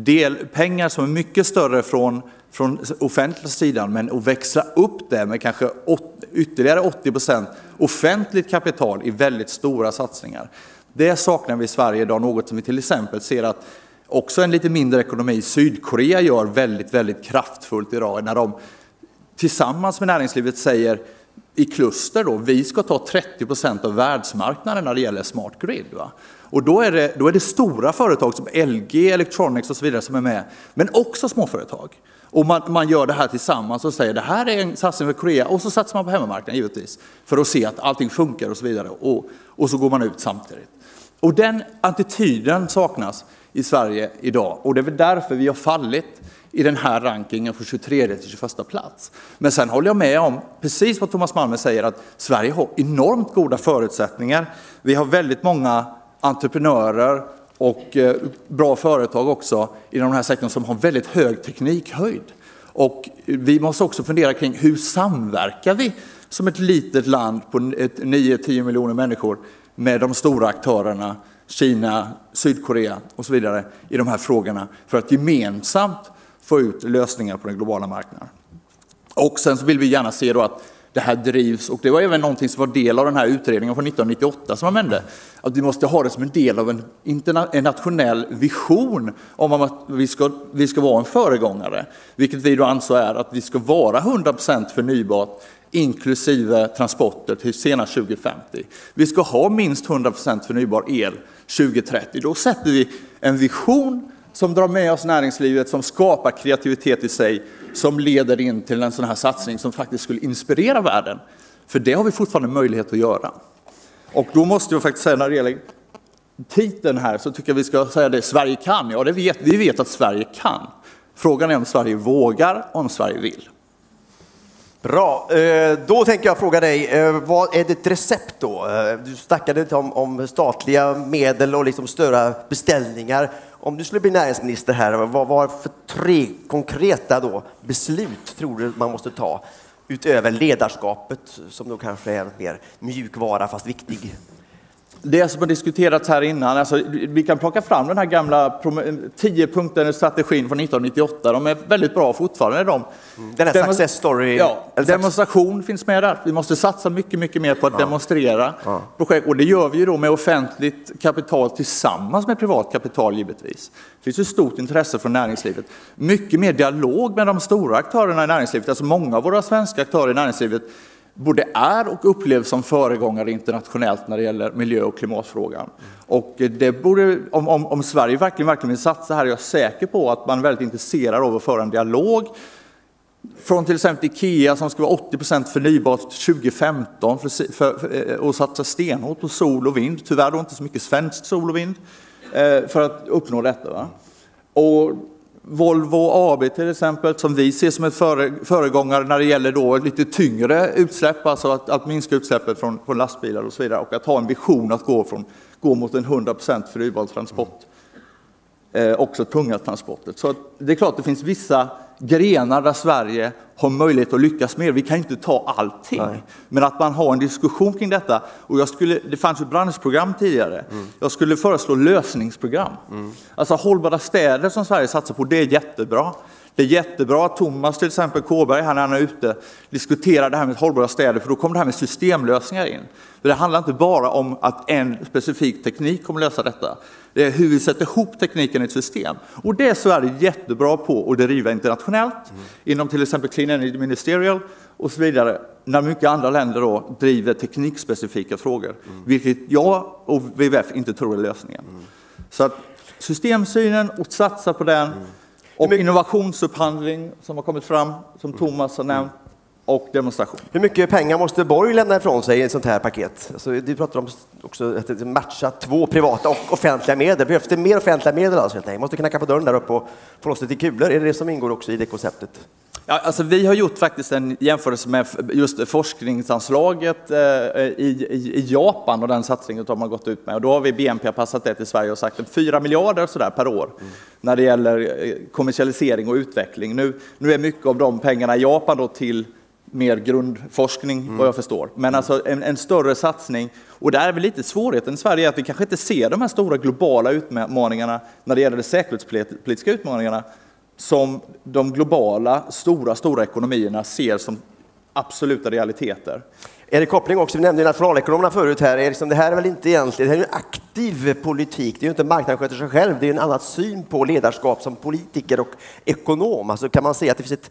pengar som är mycket större från offentliga sidan, men att växla upp det med kanske ytterligare 80% offentligt kapital i väldigt stora satsningar. Det saknar vi i Sverige idag, något som vi till exempel ser att också en lite mindre ekonomi, Sydkorea, gör väldigt, väldigt kraftfullt idag, när de tillsammans med näringslivet säger i kluster då, vi ska ta 30% av världsmarknaden när det gäller smart grid. Va? Och då är det stora företag som LG, Electronics och så vidare som är med, men också småföretag. Och man gör det här tillsammans och säger det här är en satsning för Korea, och så satsar man på hemmamarknaden givetvis för att se att allting funkar och så vidare, och så går man ut samtidigt. Och den attityden saknas i Sverige idag, och det är väl därför vi har fallit i den här rankingen från 23 till 21 plats. Men sen håller jag med om precis vad Thomas Malme säger, att Sverige har enormt goda förutsättningar. Vi har väldigt många entreprenörer och bra företag också i de här sektorn som har väldigt hög teknikhöjd. Och vi måste också fundera kring hur samverkar vi som ett litet land på 9-10 miljoner människor med de stora aktörerna, Kina, Sydkorea och så vidare, i de här frågorna, för att gemensamt få ut lösningar på den globala marknaden. Och sen så vill vi gärna se då att det här drivs, och det var även någonting som var del av den här utredningen från 1998 som man nämnde, att vi måste ha det som en del av en nationell vision om att vi ska vara en föregångare, vilket vi då ansåg är att vi ska vara 100% förnybart inklusive transporter till senast 2050. Vi ska ha minst 100% förnybar el 2030. Då sätter vi en vision som drar med oss näringslivet, som skapar kreativitet i sig, som leder in till en sån här satsning som faktiskt skulle inspirera världen. För det har vi fortfarande möjlighet att göra. Och då måste jag faktiskt säga, när det gäller titeln här, så tycker jag vi ska säga det Sverige kan. Ja, vi vet att Sverige kan. Frågan är om Sverige vågar, om Sverige vill.
Bra, då tänker jag fråga dig, vad är ditt recept då? Du snackade lite om statliga medel och liksom större beställningar. Om du skulle bli näringsminister här, vad för 3 konkreta då beslut tror du man måste ta utöver ledarskapet, som då kanske är mer mjukvara fast viktig?
Det som har diskuterats här innan, alltså, vi kan plocka fram den här gamla 10-punkten strategin från 1998. De är väldigt bra fortfarande.
Den här success story.
Ja, demonstration finns med där. Vi måste satsa mycket, mycket mer på att demonstrera projekt. Och det gör vi ju då med offentligt kapital tillsammans med privat kapital givetvis. Det finns ju stort intresse från näringslivet. Mycket mer dialog med de stora aktörerna i näringslivet. Alltså många av våra svenska aktörer i näringslivet både är och upplevs som föregångare internationellt när det gäller miljö- och klimatfrågan. Och det borde, om Sverige verkligen vill satsa här, är jag säker på att man är väldigt intresserad av att föra en dialog. Från till exempel IKEA som ska vara 80% förnybart 2015 och satsa stenhårt på sol och vind. Tyvärr då inte så mycket svensk sol och vind för att uppnå detta. Va? Och Volvo AB till exempel, som vi ser som ett föregångare när det gäller då lite tyngre utsläpp, alltså att minska utsläppet från lastbilar och så vidare, och att ha en vision att gå mot en 100% förnybar transport, också tunga transporter. Så det är klart att det finns vissa grenar där Sverige har möjlighet att lyckas med. Vi kan inte ta allting. Nej. Men att man har en diskussion kring detta. Och det fanns ett branschprogram tidigare. Jag skulle föreslå lösningsprogram. Alltså hållbara städer som Sverige satsar på, det är jättebra. Det är jättebra att Thomas till exempel Kåberg, när han är ute, diskuterar det här med hållbara städer, för då kommer det här med systemlösningar in. För det handlar inte bara om att en specifik teknik kommer lösa detta. Det är hur vi sätter ihop tekniken i ett system. Och det är Sverige jättebra på att driva internationellt, inom till exempel Clean Energy Ministerial och så vidare, när mycket andra länder då driver teknikspecifika frågor, vilket jag och WWF inte tror är lösningen. Så att systemsynen och satsa på den, och innovationsupphandling som har kommit fram, som Thomas har nämnt, och demonstration.
Hur mycket pengar måste Borg lämna ifrån sig i ett sånt här paket? Alltså, du pratar om också att matcha 2 privata och offentliga medel. Behövs det mer offentliga medel? Alltså, helt enkelt? Måste knacka på dörren där uppe och få loss lite kulor. Är det som ingår också i det konceptet?
Ja, alltså vi har gjort faktiskt en jämförelse med just forskningsanslaget i Japan och den satsningen som man gått ut med. Och då har vi BNP-passat det till Sverige och sagt att 4 miljarder sådär per år när det gäller kommersialisering och utveckling. Nu är mycket av de pengarna i Japan då till mer grundforskning, vad jag förstår. Men alltså en större satsning. Och där är väl lite svårigheten i Sverige att vi kanske inte ser de här stora globala utmaningarna när det gäller de säkerhetspolitiska utmaningarna som de globala, stora ekonomierna ser som absoluta realiteter.
Är det koppling också? Vi nämnde nationalekonomerna förut här. Det här är väl inte egentligen, det här är en aktiv politik. Det är ju inte marknaden sköter sig själv. Det är en annan syn på ledarskap som politiker och ekonom. Alltså kan man säga att det finns ett...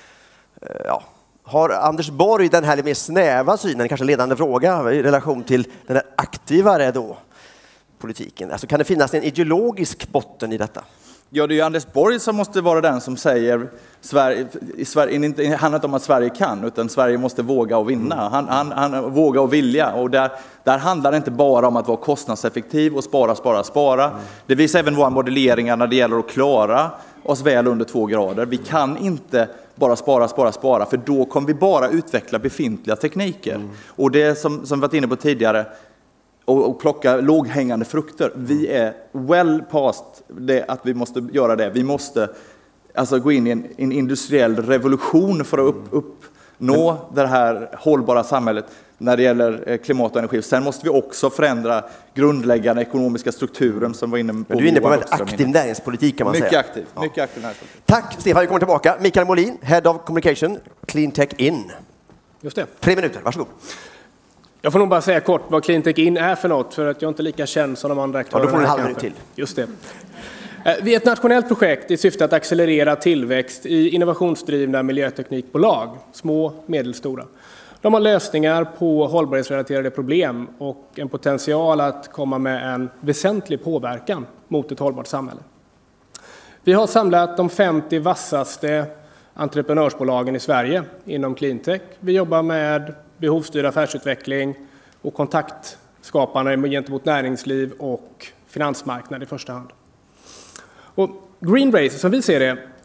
Har Anders Borg den här mer snäva synen, kanske ledande fråga i relation till den här aktivare då politiken? Alltså kan det finnas en ideologisk botten i detta?
Ja, det är ju Anders Borg som måste vara den som säger Sverige inte handlar inte om att Sverige kan, utan Sverige måste våga och vinna. Han våga och vilja, och där handlar det inte bara om att vara kostnadseffektiv och spara. Det visar även våra modelleringar när det gäller att klara oss väl under 2 grader. Vi kan inte bara spara, för då kommer vi bara utveckla befintliga tekniker. Och det som vi varit inne på tidigare, och plocka låghängande frukter. Vi är well past det, att vi måste göra det. Vi måste alltså gå in i en industriell revolution för att uppnå det här hållbara samhället när det gäller klimat och energi. Sen måste vi också förändra grundläggande ekonomiska strukturen som var inne på.
Men du är inne på en aktiv näringspolitik, kan man
mycket
säga.
Mycket aktiv näringspolitik.
Tack Stefan, vi kommer tillbaka. Mikael Molin, Head of Communication, Cleantech In.
Just det.
3 minuter, varsågod.
Jag får nog bara säga kort vad Cleantech In är för något, för att jag inte är lika känd som de andra aktörerna.
Ja, då får du en halv minut till.
Just det. Vi är ett nationellt projekt i syfte att accelerera tillväxt i innovationsdrivna miljöteknikbolag, små, medelstora. De har lösningar på hållbarhetsrelaterade problem och en potential att komma med en väsentlig påverkan mot ett hållbart samhälle. Vi har samlat de 50 vassaste entreprenörsbolagen i Sverige inom Cleantech. Vi jobbar med behovsstyrd affärsutveckling och kontaktskapande gentemot näringsliv och finansmarknad i första hand. Och Green Race, som vi ser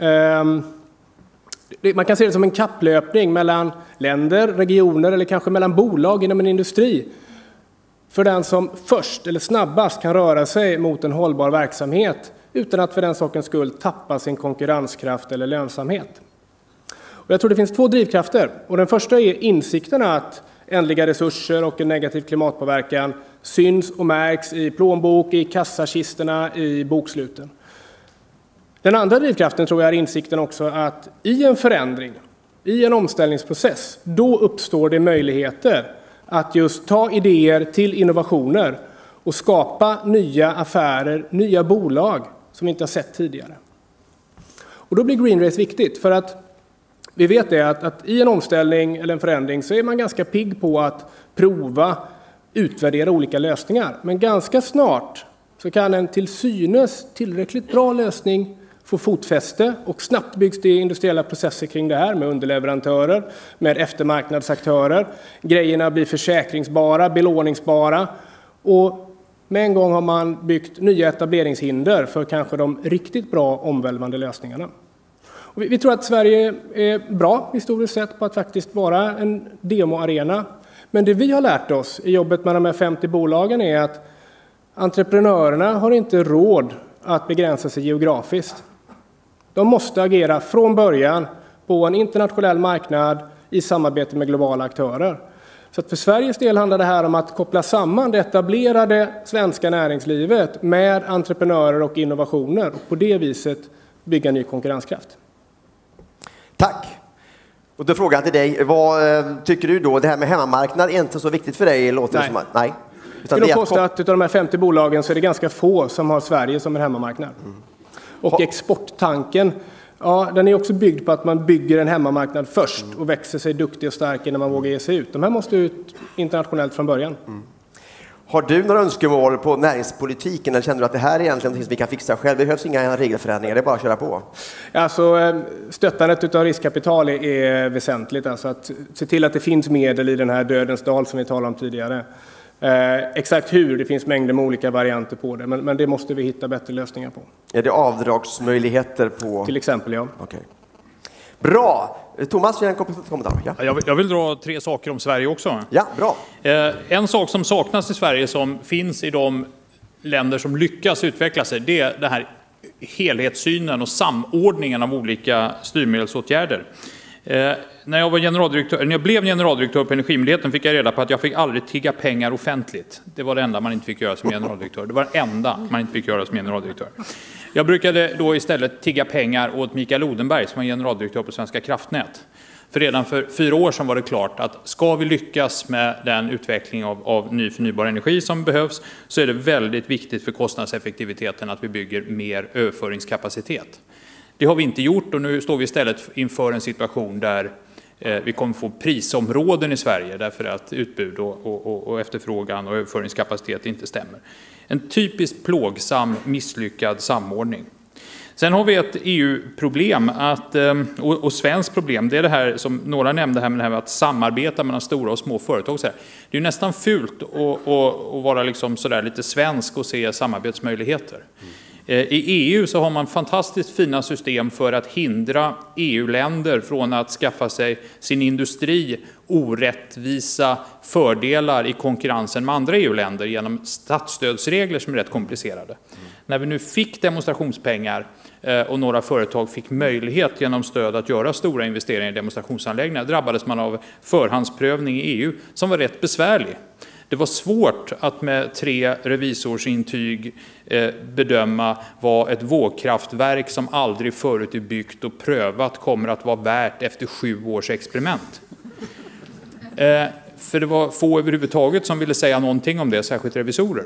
det, man kan se det som en kapplöpning mellan länder, regioner eller kanske mellan bolag inom en industri. För den som först eller snabbast kan röra sig mot en hållbar verksamhet utan att för den sakens skull tappa sin konkurrenskraft eller lönsamhet. Och jag tror det finns 2 drivkrafter. Och den första är insikten att ändliga resurser och en negativ klimatpåverkan syns och märks i plånbok, i kassakistorna, i boksluten. Den andra drivkraften tror jag är insikten också att i en förändring, i en omställningsprocess, då uppstår det möjligheter att just ta idéer till innovationer och skapa nya affärer, nya bolag som vi inte har sett tidigare. Och då blir Green Race viktigt, för att Vi vet det att i en omställning eller en förändring så är man ganska pigg på att prova, utvärdera olika lösningar. Men ganska snart så kan en till synes tillräckligt bra lösning få fotfäste och snabbt byggs det industriella processer kring det här med underleverantörer, med eftermarknadsaktörer. Grejerna blir försäkringsbara, belåningsbara och med en gång har man byggt nya etableringshinder för kanske de riktigt bra omvälvande lösningarna. Och vi tror att Sverige är bra historiskt sett på att faktiskt vara en demoarena. Men det vi har lärt oss i jobbet med de här 50 bolagen är att entreprenörerna har inte råd att begränsa sig geografiskt. De måste agera från början på en internationell marknad i samarbete med globala aktörer. Så att för Sveriges del handlar det här om att koppla samman det etablerade svenska näringslivet med entreprenörer och innovationer och på det viset bygga ny konkurrenskraft.
Tack. Och då frågar jag till dig, vad tycker du då? Det här med hemmamarknad är inte så viktigt för dig, låter det som att... Nej.
Jag vill påstå att av de här 50 bolagen så är det ganska få som har Sverige som en hemmamarknad. Och exporttanken, ja, den är också byggd på att man bygger en hemmamarknad först och växer sig duktig och stark innan man vågar ge sig ut. De här måste ut internationellt från början.
Har du några önskemål på näringspolitiken eller känner du att det här är egentligen något som vi kan fixa själv? Det behövs inga regelförändringar, det är bara att köra på. Alltså,
stöttandet av riskkapital är väsentligt. Alltså att se till att det finns medel i den här dödens dal som vi talade om tidigare. Exakt hur, det finns mängder med olika varianter på det, men det måste vi hitta bättre lösningar på.
Är det avdragsmöjligheter på...
Till exempel, ja.
Okay. Bra! Thomas, en kommentar. Ja.
Jag vill dra 3 saker om Sverige också.
Ja, bra.
En sak som saknas i Sverige som finns i de länder som lyckas utveckla sig, det är den här helhetssynen och samordningen av olika styrmedelsåtgärder. När jag blev generaldirektör på Energimyndigheten fick jag reda på att jag fick aldrig tigga pengar offentligt. Det var det enda man inte fick göra som generaldirektör. Det var det enda man inte fick göra som generaldirektör. Jag brukade då istället tigga pengar åt Mikael Odenberg som var generaldirektör på Svenska kraftnät. För redan för 4 år sedan var det klart att ska vi lyckas med den utveckling av ny förnybar energi som behövs så är det väldigt viktigt för kostnadseffektiviteten att vi bygger mer överföringskapacitet. Det har vi inte gjort och nu står vi istället inför en situation där vi kommer få prisområden i Sverige därför att utbud och efterfrågan och överföringskapacitet inte stämmer. En typiskt plågsam, misslyckad samordning. Sen har vi ett EU-problem och svenskt problem. Det är det här som några nämnde här med att samarbeta mellan stora och små företag. Det är ju nästan fult att vara liksom sådär lite svensk och se samarbetsmöjligheter. I EU så har man fantastiskt fina system för att hindra EU-länder från att skaffa sig sin industri orättvisa fördelar i konkurrensen med andra EU-länder genom statsstödsregler som är rätt komplicerade. När vi nu fick demonstrationspengar och några företag fick möjlighet genom stöd att göra stora investeringar i demonstrationsanläggningar drabbades man av förhandsprövning i EU som var rätt besvärlig. Det var svårt att med 3 revisorsintyg bedöma vad ett vågkraftverk som aldrig förut är byggt och prövat kommer att vara värt efter 7 års experiment. För det var få överhuvudtaget som ville säga någonting om det, särskilt revisorer.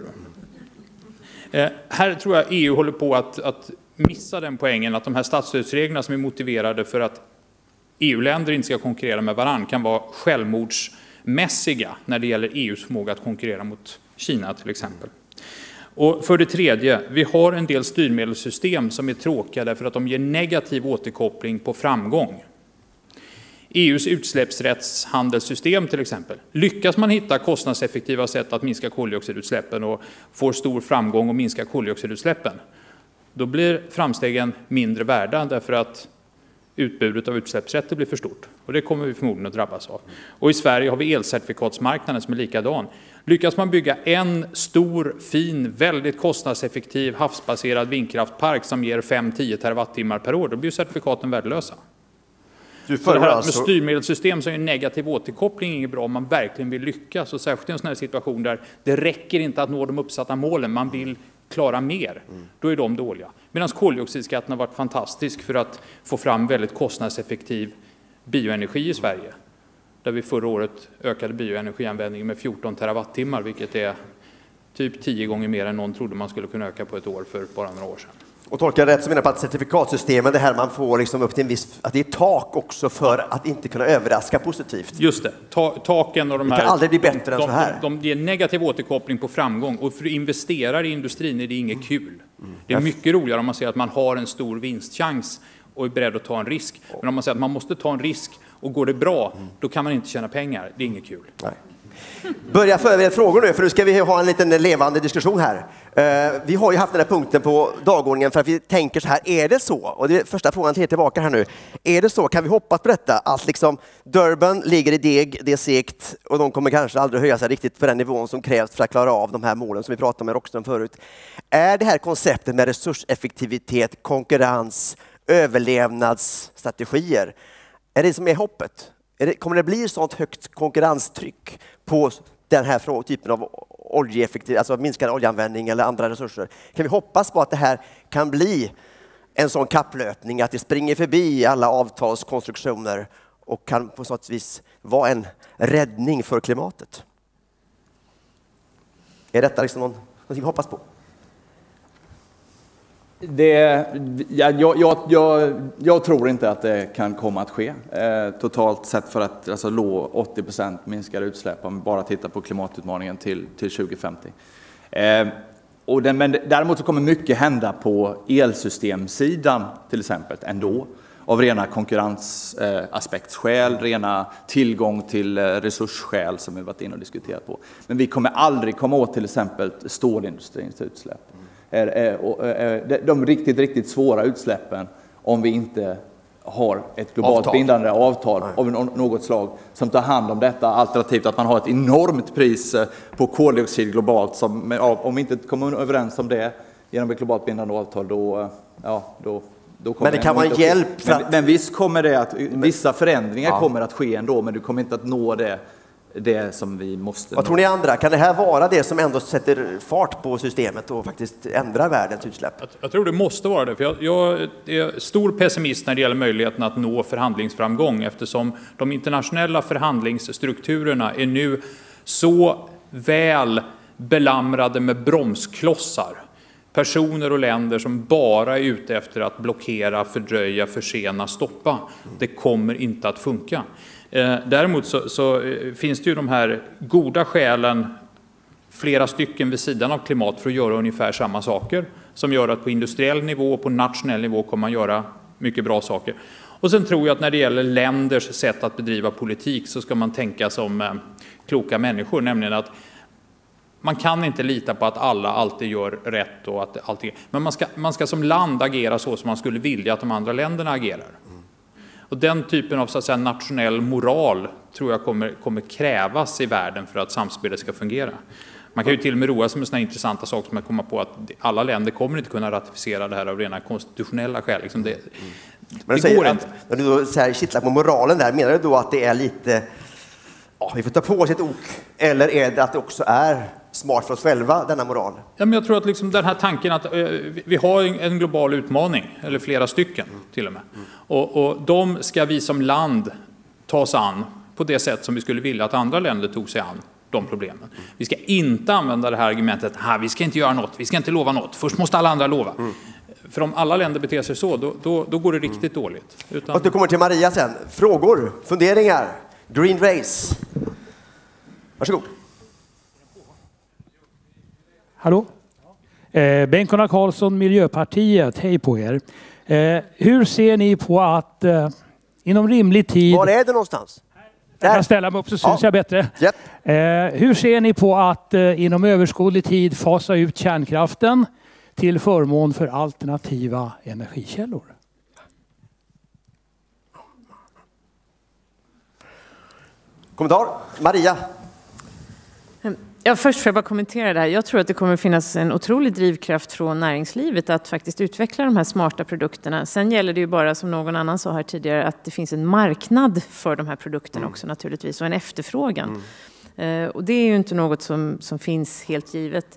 Här tror jag EU håller på att missa den poängen att de här statsstödsreglerna som är motiverade för att EU-länder inte ska konkurrera med varann kan vara självmordsmässiga när det gäller EUs förmåga att konkurrera mot Kina till exempel. Och för det tredje, vi har en del styrmedelssystem som är tråkiga därför att de ger negativ återkoppling på framgång. EUs utsläppsrättshandelssystem till exempel. Lyckas man hitta kostnadseffektiva sätt att minska koldioxidutsläppen och får stor framgång och minska koldioxidutsläppen, då blir framstegen mindre värda därför att utbudet av utsläppsrätter blir för stort. Och det kommer vi förmodligen att drabbas av. Och i Sverige har vi elcertifikatsmarknaden som är likadan. Lyckas man bygga en stor, fin, väldigt kostnadseffektiv havsbaserad vindkraftpark som ger 5-10 terawattimmar per år, då blir certifikaten värdelösa. Med styrmedelssystem så är en negativ återkoppling inget bra om man verkligen vill lyckas. Och särskilt i en sån här situation där det räcker inte att nå de uppsatta målen, man vill klara mer, då är de dåliga. Medan koldioxidskatten har varit fantastisk för att få fram väldigt kostnadseffektiv bioenergi i Sverige. Där vi förra året ökade bioenergianvändningen med 14 terawattimmar, vilket är typ 10 gånger mer än någon trodde man skulle kunna öka på ett år för bara några år sedan.
Och tolkar rätt så menar på att certifikatsystemen, det här man får liksom upp till en viss, att det är tak också för att inte kunna överraska positivt.
Just det, taken och de här...
Det kan aldrig bli bättre än så här.
De ger negativ återkoppling på framgång, och för investerare i industrin är det inget kul. Det är mycket roligare om man ser att man har en stor vinstchans och är beredd att ta en risk. Men om man säger att man måste ta en risk och går det bra, då kan man inte tjäna pengar. Det är inget kul.
Nej. Börja förbereda frågor nu, för nu ska vi ha en liten levande diskussion här. Vi har ju haft den här punkten på dagordningen för att vi tänker så här, är det så? Och det är första frågan till er tillbaka här nu. Är det så? Kan vi hoppas på detta? Att liksom Durban ligger i deg, det är segt, och de kommer kanske aldrig höja sig riktigt på den nivån som krävs för att klara av de här målen som vi pratade med Rockström förut. Är det här konceptet med resurseffektivitet, konkurrens, överlevnadsstrategier, är det som är hoppet? Kommer det bli sånt högt konkurrenstryck på den här typen av oljeeffektiv, alltså minskad oljeanvändning eller andra resurser? Kan vi hoppas på att det här kan bli en sån kapplöpning, att det springer förbi alla avtalskonstruktioner och kan på något vis vara en räddning för klimatet? Är detta liksom någonting vi hoppas på?
Jag tror inte att det kan komma att ske totalt sett, för att alltså, 80% minskade utsläpp om vi bara tittar på klimatutmaningen till 2050. Men däremot så kommer mycket hända på elsystemsidan till exempel ändå, av rena konkurrensaspektsskäl, rena tillgång till resursskäl som vi varit inne och diskuterat på. Men vi kommer aldrig komma åt till exempel stålindustrins utsläpp. De riktigt svåra utsläppen om vi inte har ett globalt bindande avtal av något slag som tar hand om detta, alternativt att man har ett enormt pris på koldioxid globalt som, om vi inte kommer överens om det genom ett globalt bindande avtal, då kommer
men det kan vara en hjälp.
Men visst kommer det att vissa förändringar kommer att ske ändå, men du kommer inte att nå det som vi måste.
Vad tror ni andra? Kan det här vara det som ändå sätter fart på systemet och faktiskt ändrar världens utsläpp?
Jag tror det måste vara det, för jag är stor pessimist när det gäller möjligheten att nå förhandlingsframgång, eftersom de internationella förhandlingsstrukturerna är nu så väl belamrade med bromsklossar. Personer och länder som bara är ute efter att blockera, fördröja, försena, stoppa. Det kommer inte att funka. Däremot så finns det ju de här goda skälen, flera stycken vid sidan av klimat, för att göra ungefär samma saker, som gör att på industriell nivå och på nationell nivå kommer man göra mycket bra saker. Och sen tror jag att när det gäller länders sätt att bedriva politik så ska man tänka som kloka människor, nämligen att man kan inte lita på att alla alltid gör rätt och att alltid, men man ska som land agera så som man skulle vilja att de andra länderna agerar. Och den typen av så att säga nationell moral tror jag kommer krävas i världen för att samspelet ska fungera. Man kan ju till och med roa sig med sådana intressanta saker som att komma på att alla länder kommer inte kunna ratificera det här av rena konstitutionella skäl. Liksom det går inte.
När du då kittlar på moralen där, menar du då att det är lite, vi får ta på oss ett ok, eller är det att det också är smart för oss själva, denna moral?
Ja, men jag tror att liksom den här tanken att vi har en global utmaning, eller flera stycken till och med. Och de ska vi som land ta oss an på det sätt som vi skulle vilja att andra länder tog sig an de problemen. Vi ska inte använda det här argumentet att vi ska inte göra något, vi ska inte lova något, först måste alla andra lova. För om alla länder beter sig så, då går det riktigt dåligt.
Och du kommer till Maria sen. Frågor, funderingar, Green Race. Varsågod.
Hallå? Bengt-Gunnar Karlsson, Miljöpartiet, hej på er. Hur ser ni på att inom rimlig tid...
Var är det någonstans?
Jag kan ställa mig upp så syns jag bättre.
Yep.
Hur ser ni på att inom överskådlig tid fasa ut kärnkraften till förmån för alternativa energikällor?
Kommentar? Maria?
Ja, först får jag bara kommentera det här. Jag tror att det kommer finnas en otrolig drivkraft från näringslivet att faktiskt utveckla de här smarta produkterna. Sen gäller det ju bara, som någon annan sa här tidigare, att det finns en marknad för de här produkterna också naturligtvis, och en efterfrågan. Och det är ju inte något som finns helt givet.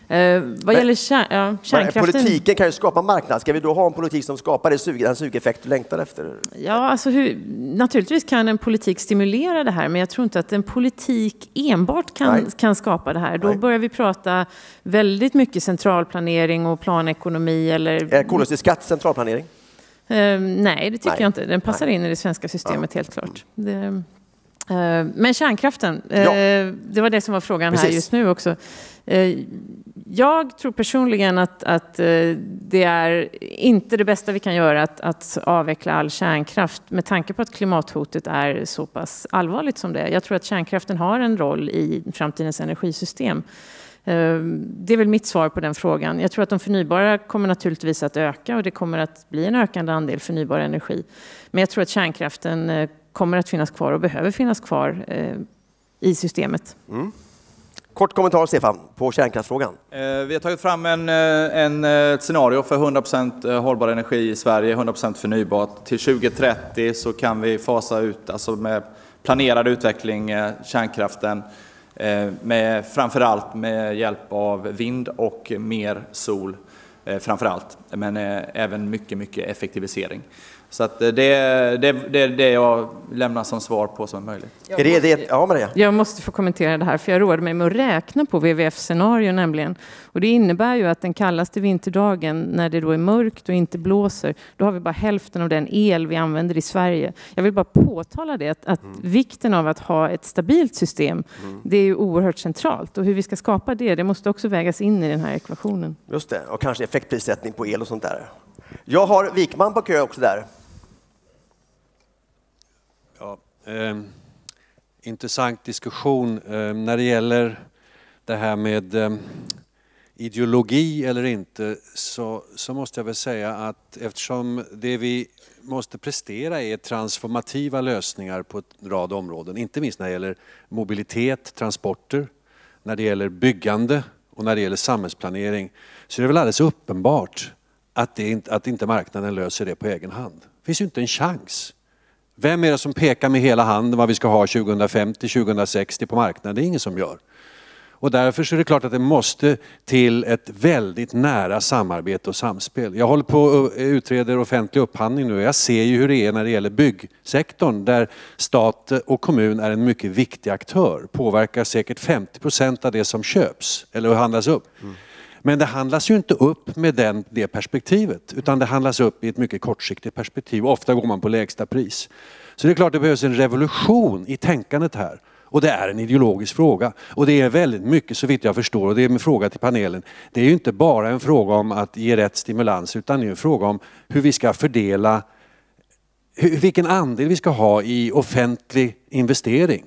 Vad gäller kärnkraften...
Politiken kan ju skapa marknad. Ska vi då ha en politik som skapar den sugeffekt du längtar efter?
Ja, alltså naturligtvis kan en politik stimulera det här, men jag tror inte att en politik enbart kan skapa det här. Då börjar vi prata väldigt mycket centralplanering och planekonomi. Är
koldioxidskatt centralplanering?
Nej, det tycker jag inte. Den passar in i det svenska systemet helt klart. Men kärnkraften, det var det som var frågan här just nu också. Jag tror personligen att det är inte det bästa vi kan göra att avveckla all kärnkraft med tanke på att klimathotet är så pass allvarligt som det är. Jag tror att kärnkraften har en roll i framtidens energisystem. Det är väl mitt svar på den frågan. Jag tror att de förnybara kommer naturligtvis att öka och det kommer att bli en ökande andel förnybar energi. Men jag tror att kärnkraften kommer att finnas kvar och behöver finnas kvar i systemet.
Kort kommentar, Stefan, på kärnkraftsfrågan.
Vi har tagit fram ett scenario för 100% hållbar energi i Sverige, 100% förnybart. Till 2030 så kan vi fasa ut, alltså med planerad utveckling, kärnkraften framförallt med hjälp av vind och mer sol framförallt, men även mycket effektivisering. Så att det är det jag lämnar som svar på som är möjligt.
Maria.
Jag måste få kommentera det här, för jag råder mig med att räkna på WWF-scenario nämligen. Och det innebär ju att den kallaste vinterdagen, när det då är mörkt och inte blåser, då har vi bara hälften av den el vi använder i Sverige. Jag vill bara påtala det, att vikten av att ha ett stabilt system, det är ju oerhört centralt. Och hur vi ska skapa det måste också vägas in i den här ekvationen.
Just det, och kanske effektprissättning på el och sånt där. Jag har Wikman på kö också där.
Ja, intressant diskussion när det gäller det här med ideologi eller inte, så måste jag väl säga att eftersom det vi måste prestera är transformativa lösningar på en rad områden, inte minst när det gäller mobilitet, transporter, när det gäller byggande och när det gäller samhällsplanering, så är det väl alldeles uppenbart att inte marknaden löser det på egen hand. Det finns ju inte en chans. Vem är det som pekar med hela handen vad vi ska ha 2050, 2060 på marknaden? Det är ingen som gör. Och därför så är det klart att det måste till ett väldigt nära samarbete och samspel. Jag håller på och utreder offentlig upphandling nu och jag ser ju hur det är när det gäller byggsektorn där stat och kommun är en mycket viktig aktör. Påverkar säkert 50% av det som köps eller handlas upp. Men det handlas ju inte upp med det perspektivet, utan det handlas upp i ett mycket kortsiktigt perspektiv. Ofta går man på lägsta pris. Så det är klart att det behövs en revolution i tänkandet här. Och det är en ideologisk fråga. Och det är väldigt mycket, så vitt jag förstår, och det är min fråga till panelen. Det är ju inte bara en fråga om att ge rätt stimulans, utan det är en fråga om hur vi ska fördela, vilken andel vi ska ha i offentlig investering.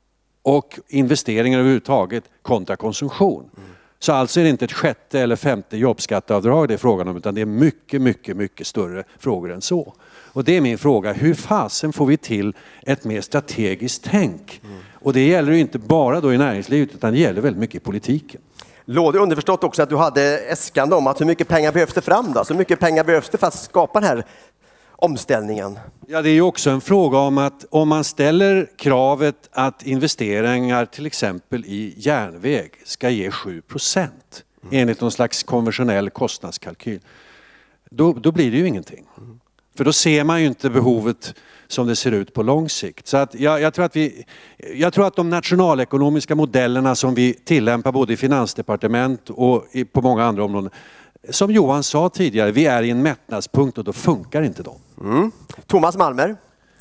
Och investeringar överhuvudtaget kontra konsumtion. Så alltså är det inte ett 6:e eller 5:e jobbskatteavdrag det är frågan om, utan det är mycket större frågor än så. Och det är min fråga, hur fasen får vi till ett mer strategiskt tänk? Och det gäller ju inte bara då i näringslivet, utan det gäller väldigt mycket i politiken.
Låg det underförstått också att du hade äskande om att hur mycket pengar behövs det fram då? Så mycket pengar behövs det för att skapa den här omställningen?
Ja, det är ju också en fråga om att om man ställer kravet att investeringar till exempel i järnväg ska ge 7% enligt någon slags konventionell kostnadskalkyl, då blir det ju ingenting. För då ser man ju inte behovet som det ser ut på lång sikt. Så att jag tror att de nationalekonomiska modellerna som vi tillämpar både i finansdepartement och på många andra områden, som Johan sa tidigare, vi är i en mättnadspunkt och då funkar inte de.
Thomas Malmer,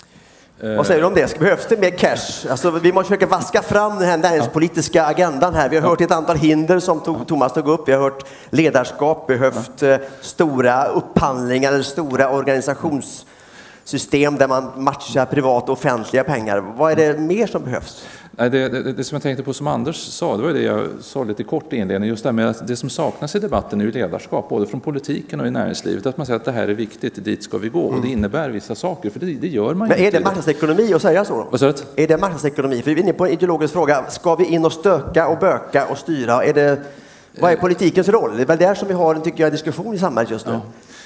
vad säger du om det? Behövs det mer cash? Alltså, vi måste försöka vaska fram den här näringspolitiska agendan här. Vi har hört ett antal hinder som Thomas tog upp. Vi har hört ledarskap, behövt stora upphandlingar eller stora organisationssystem där man matchar privata och offentliga pengar. Vad är det mer som behövs?
Nej, det som jag tänkte på som Anders sa, det var det jag sa lite kort i inledningen, just det med att det som saknas i debatten är ju ledarskap, både från politiken och i näringslivet, att man säger att det här är viktigt, dit ska vi gå, och det innebär vissa saker, för det gör man.
Men är det marknadsekonomi att säga så?
Vad sa du?
Är det marknadsekonomi? För vi är inne på en ideologisk fråga, ska vi in och stöka och böka och styra? Vad är politikens roll? Det är väl där som vi har en, tycker jag, diskussion i samhället just nu.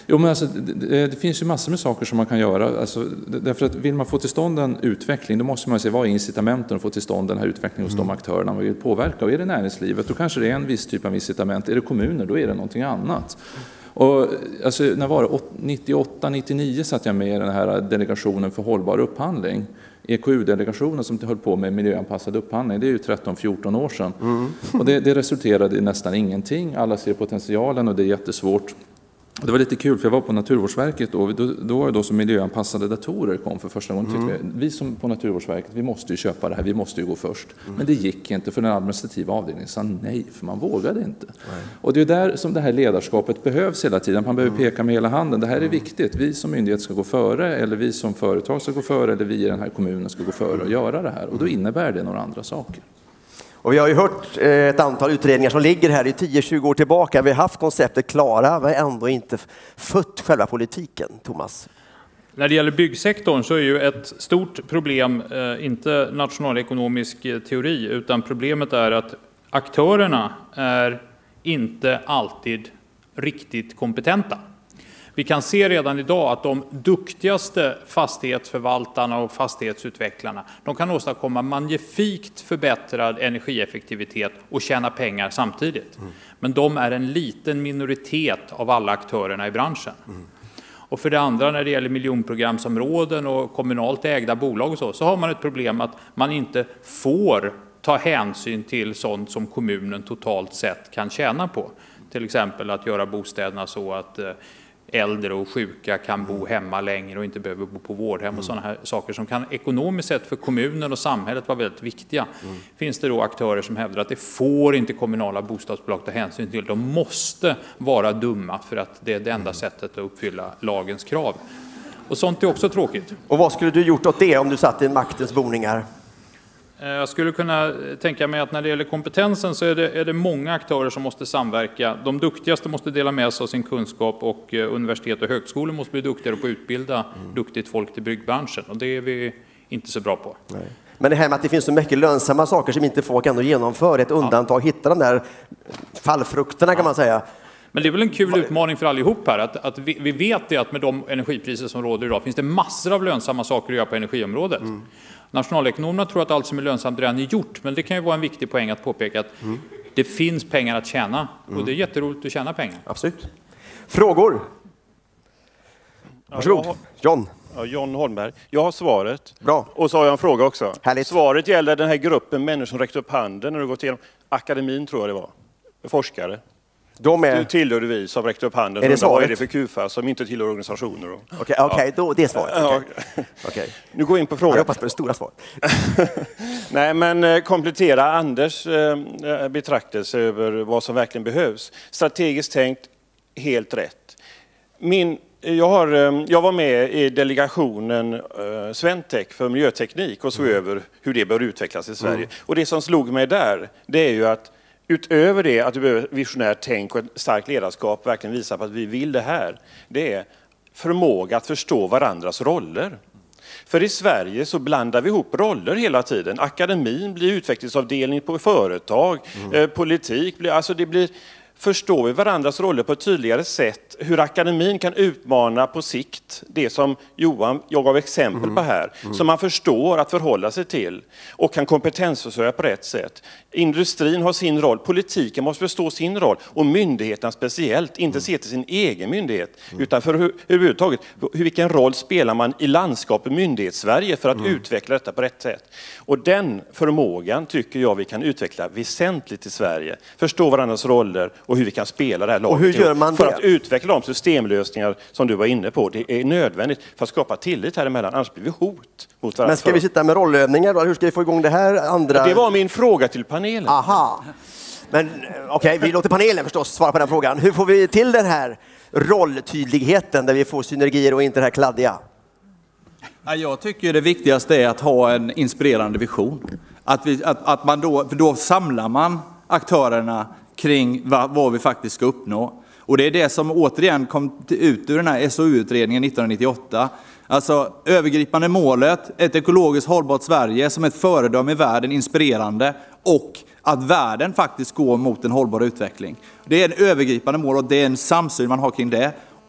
Jo, men alltså, det finns ju massor med saker som man kan göra. Alltså, därför att vill man få till stånd en utveckling, då måste man se vad är incitamenten att få till stånd den här utvecklingen hos de aktörerna man vill påverka. Och är det näringslivet, då kanske det är en viss typ av incitament. Är det kommuner, då är det någonting annat. Och, alltså, när var det? 98-99 satt jag med i den här delegationen för hållbar upphandling. EKU-delegationen som höll på med miljöanpassad upphandling, det är ju 13-14 år sedan. Och det resulterade i nästan ingenting. Alla ser potentialen och det är jättesvårt. Det var lite kul för jag var på Naturvårdsverket och då var det som miljöanpassade datorer kom för första gången. Vi som på Naturvårdsverket, vi måste ju köpa det här, vi måste ju gå först. Men det gick inte för den administrativa avdelningen sa nej, för man vågade inte. Och det är där som det här ledarskapet behövs hela tiden. Man behöver peka med hela handen. Det här är viktigt. Vi som myndighet ska gå före, eller vi som företag ska gå före, eller vi i den här kommunen ska gå före och göra det här. Och då innebär det några andra saker.
Och vi har ju hört ett antal utredningar som ligger här i 10-20 år tillbaka. Vi har haft konceptet klara, men ändå inte fött själva politiken. Thomas?
När det gäller byggsektorn så är ju ett stort problem inte nationalekonomisk teori, utan problemet är att aktörerna är inte alltid riktigt kompetenta. Vi kan se redan idag att de duktigaste fastighetsförvaltarna och fastighetsutvecklarna, de kan åstadkomma magnifikt förbättrad energieffektivitet och tjäna pengar samtidigt. Men de är en liten minoritet av alla aktörerna i branschen. Och för det andra, när det gäller miljonprogramsområden och kommunalt ägda bolag och så har man ett problem att man inte får ta hänsyn till sånt som kommunen totalt sett kan tjäna på. Till exempel att göra bostäderna så att äldre och sjuka kan bo hemma längre och inte behöver bo på vårdhem och sådana här saker som kan ekonomiskt sett för kommunen och samhället vara väldigt viktiga. Finns det då aktörer som hävdar att det får inte kommunala bostadsbolag ta hänsyn till. De måste vara dumma för att det är det enda sättet att uppfylla lagens krav. Och sånt är också tråkigt.
Och vad skulle du gjort åt det om du satt i maktens boningar?
Jag skulle kunna tänka mig att när det gäller kompetensen så är det många aktörer som måste samverka. De duktigaste måste dela med sig av sin kunskap och universitet och högskolor måste bli duktigare på att utbilda duktigt folk till byggbranschen. Och det är vi inte så bra på.
Nej. Men det här med att det finns så mycket lönsamma saker som inte folk ändå genomför, ett undantag, hitta de där fallfrukterna kan man säga. Men
det är väl en kul utmaning för allihop här, att vi vet det att med de energipriser som råder idag finns det massor av lönsamma saker att göra på energiområdet. Nationalekonomerna tror att allt som är lönsamt redan är gjort, men det kan ju vara en viktig poäng att påpeka att det finns pengar att tjäna och det är jätteroligt att tjäna pengar.
Absolut. Frågor? Varsågod. John.
Ja, John Holmberg. Jag har svaret.
Bra.
Och så har jag en fråga också.
Härligt.
Svaret gäller den här gruppen människor som räckte upp handen när du gått igenom akademin, tror jag det var. Forskare. Du tillhörde vi som räckte upp handen.
Är det svaret?
Vad är det för kufa som inte tillhör organisationer?
Okej, då det är svaret. Okay.
Nu går in på frågan.
Jag hoppas på det stora svaret.
Nej, men komplettera Anders betraktelse över vad som verkligen behövs. Strategiskt tänkt, helt rätt. Jag var med i delegationen Sventech för miljöteknik och såg över hur det bör utvecklas i Sverige. Och det som slog mig där, det är ju att utöver det att du behöver visionärt tänk och ett starkt ledarskap verkligen visa på att vi vill det här, det är förmåga att förstå varandras roller. För i Sverige så blandar vi ihop roller hela tiden. Akademin blir utvecklingsavdelning på företag, politik blir, alltså det blir, förstår vi varandras roller på ett tydligare sätt, hur akademin kan utmana på sikt det som Johan, jag gav exempel på här, som man förstår att förhålla sig till och kan kompetensförsörja på rätt sätt. Industrin har sin roll, politiken måste förstå sin roll och myndigheterna speciellt, inte se till sin egen myndighet utan för överhuvudtaget, vilken roll spelar man i landskapet myndighetssverige för att utveckla detta på rätt sätt. Och den förmågan tycker jag vi kan utveckla väsentligt i Sverige. Förstå varandras roller och hur vi kan spela det här laget.
Och hur gör man
för
det?
Att utveckla de systemlösningar som du var inne på. Det är nödvändigt för att skapa tillit här emellan, annars blir vi hot mot varandra.
Men ska vi sitta med rollövningar då? Hur ska vi få igång det här andra?
Det var min fråga till panelen.
Aha. Men okej, vi låter panelen förstås svara på den frågan. Hur får vi till den här rolltydligheten där vi får synergier och inte det här kladdiga?
Jag tycker det viktigaste är att ha en inspirerande vision. Att man då samlar man aktörerna kring vad vi faktiskt ska uppnå. Och det är det som återigen kom ut ur den här SOU-utredningen 1998. Alltså övergripande målet, ett ekologiskt hållbart Sverige som ett föredöme i världen, inspirerande, och att världen faktiskt går mot en hållbar utveckling. Det är en övergripande mål och det är en samsyn man har kring det.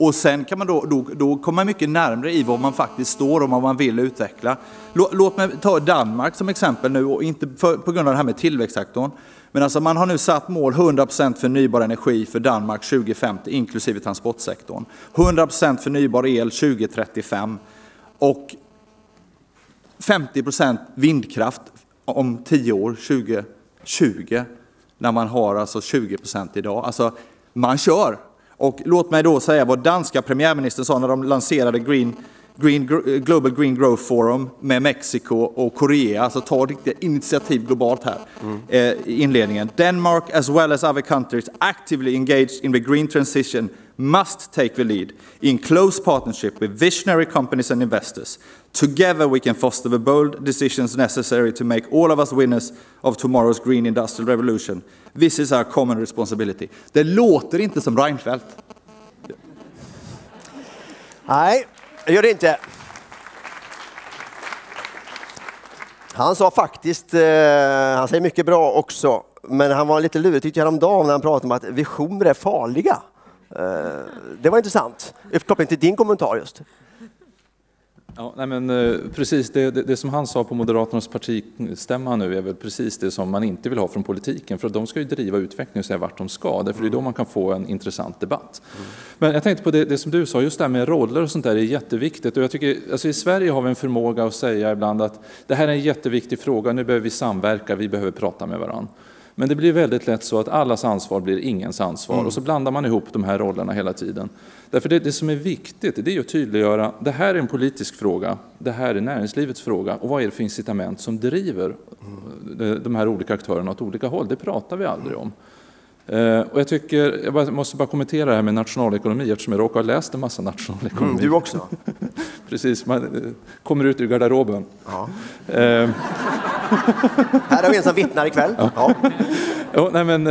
Och sen kan man då kommer man mycket närmare i vad man faktiskt står och vad man vill utveckla. Låt mig ta Danmark som exempel nu, och inte på grund av det här med tillväxtsektorn. Men alltså man har nu satt mål 100% förnybar energi för Danmark 2050, inklusive transportsektorn. 100% förnybar el 2035 och 50% vindkraft om 10 år, 2020, när man har alltså 20% idag. Alltså man kör. Och låt mig då säga vad danska premiärministern sa när de lanserade Global Green Growth Forum med Mexiko och Korea, alltså ta riktiga initiativ globalt här i inledningen. Denmark as well as other countries actively engaged in the green transition must take the lead in close partnership with visionary companies and investors. Together we can foster the bold decisions necessary to make all of us winners of tomorrow's green industrial revolution. This is our common responsibility. Det låter inte som Reinfeldt.
Nej, det gör det inte. Han sa faktiskt, han säger mycket bra också, men han var lite lurig tyckte jag häromdagen när han pratade om att visioner är farliga. Det var intressant. Uppkoppling till din kommentar just.
Ja, nej men, precis, det som han sa på Moderaternas partistämma nu är väl precis det som man inte vill ha från politiken. För att de ska ju driva utvecklingen och säga vart de ska. Därför det är då man kan få en intressant debatt. Men jag tänkte på det som du sa, just det här med roller och sånt där är jätteviktigt. Och jag tycker, alltså i Sverige har vi en förmåga att säga ibland att det här är en jätteviktig fråga, nu behöver vi samverka, vi behöver prata med varandra. Men det blir väldigt lätt så att allas ansvar blir ingens ansvar och så blandar man ihop de här rollerna hela tiden. Därför det som är viktigt, det är att tydliggöra, det här är en politisk fråga, det här är näringslivets fråga och vad är det för incitament som driver de här olika aktörerna åt olika håll, det pratar vi aldrig om. Och jag tycker, jag måste bara kommentera det här med nationalekonomi eftersom jag råkar ha läst en massa nationalekonomi.
Du också? Precis,
man kommer ut ur garderoben.
Ja. Här har vi en som vittnar ikväll. Ja.
Ja, nej men,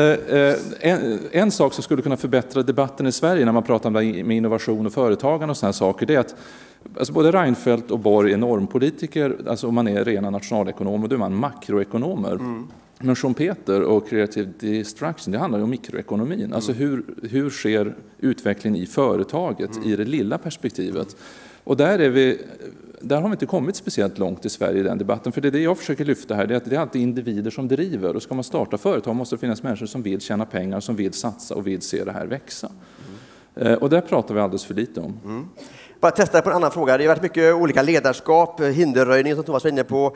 en sak som skulle kunna förbättra debatten i Sverige när man pratar med innovation och företagande och sådana här saker, det är att alltså både Reinfeldt och Borg är normpolitiker, alltså om man är rena nationalekonomer, då är man makroekonomer. Men Schumpeter och Creative Destruction, det handlar ju om mikroekonomin. Alltså hur sker utvecklingen i företaget i det lilla perspektivet? Och där har vi inte kommit speciellt långt i Sverige i den debatten. För det är det jag försöker lyfta här, det är att det är alltid individer som driver. Och ska man starta företag måste det finnas människor som vill tjäna pengar, som vill satsa och vill se det här växa. Och där pratar vi alldeles för lite om.
Bara testa på en annan fråga. Det har varit mycket olika ledarskap, hinderröjning som Thomas var inne på,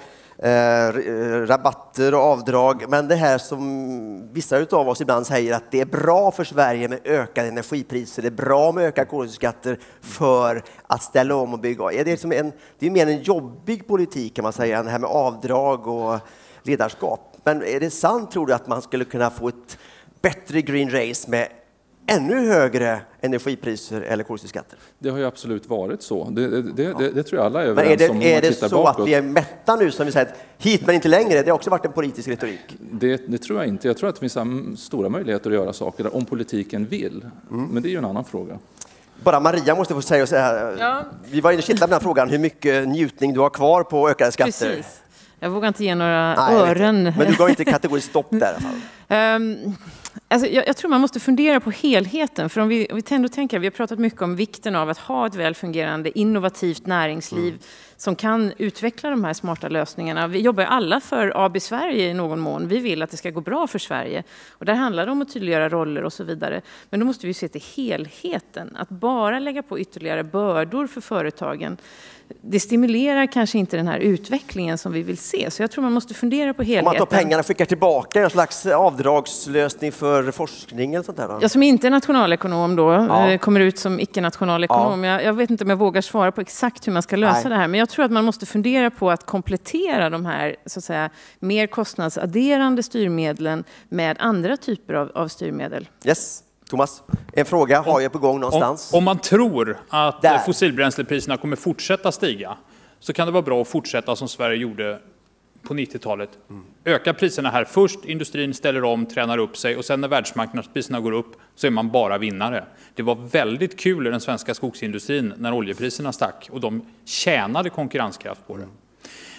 rabatter och avdrag. Men det här som vissa av oss ibland säger att det är bra för Sverige med ökade energipriser, det är bra med ökade koldioxidskatter för att ställa om och bygga. Det är mer en jobbig politik kan man säga, det här med avdrag och ledarskap. Men är det sant tror du att man skulle kunna få ett bättre green race med ännu högre energipriser eller koldioxidskatter?
Det har ju absolut varit så. Det tror jag alla är överens om.
Men är det så bakåt att vi är mätta nu som vi säger hit men inte längre? Det har också varit en politisk retorik.
Det tror jag inte. Jag tror att det finns stora möjligheter att göra saker om politiken vill. Men det är ju en annan fråga.
Bara Maria måste få säga så här. Ja. Vi var inne och kittlade med den här frågan hur mycket njutning du har kvar på ökade skatter.
Precis. Jag vågar inte ge några ören.
Men du gav inte kategoriskt stopp där i alla fall.
Alltså, jag tror man måste fundera på helheten. För om vi ändå tänker, vi har pratat mycket om vikten av att ha ett välfungerande, innovativt näringsliv som kan utveckla de här smarta lösningarna. Vi jobbar alla för AB Sverige i någon mån. Vi vill att det ska gå bra för Sverige. Och där handlar det om att tydliggöra roller och så vidare. Men då måste vi se till helheten. Att bara lägga på ytterligare bördor för företagen, det stimulerar kanske inte den här utvecklingen som vi vill se. Så jag tror man måste fundera på helheten.
Om man tar pengarna och skickar tillbaka en slags avdragslösning för forskning eller sånt där?
Jag som inte är nationalekonom då, kommer ut som icke-nationalekonom. Jag vet inte om jag vågar svara på exakt hur man ska lösa det här. Men jag tror att man måste fundera på att komplettera de här så att säga, mer kostnadsadderande styrmedlen med andra typer av styrmedel.
Yes. Thomas, en fråga har jag på gång någonstans.
Om man tror att fossilbränslepriserna kommer fortsätta stiga så kan det vara bra att fortsätta som Sverige gjorde på 90-talet. Öka priserna här först, industrin ställer om, tränar upp sig och sen när världsmarknadspriserna går upp så är man bara vinnare. Det var väldigt kul i den svenska skogsindustrin när oljepriserna stack och de tjänade konkurrenskraft på det.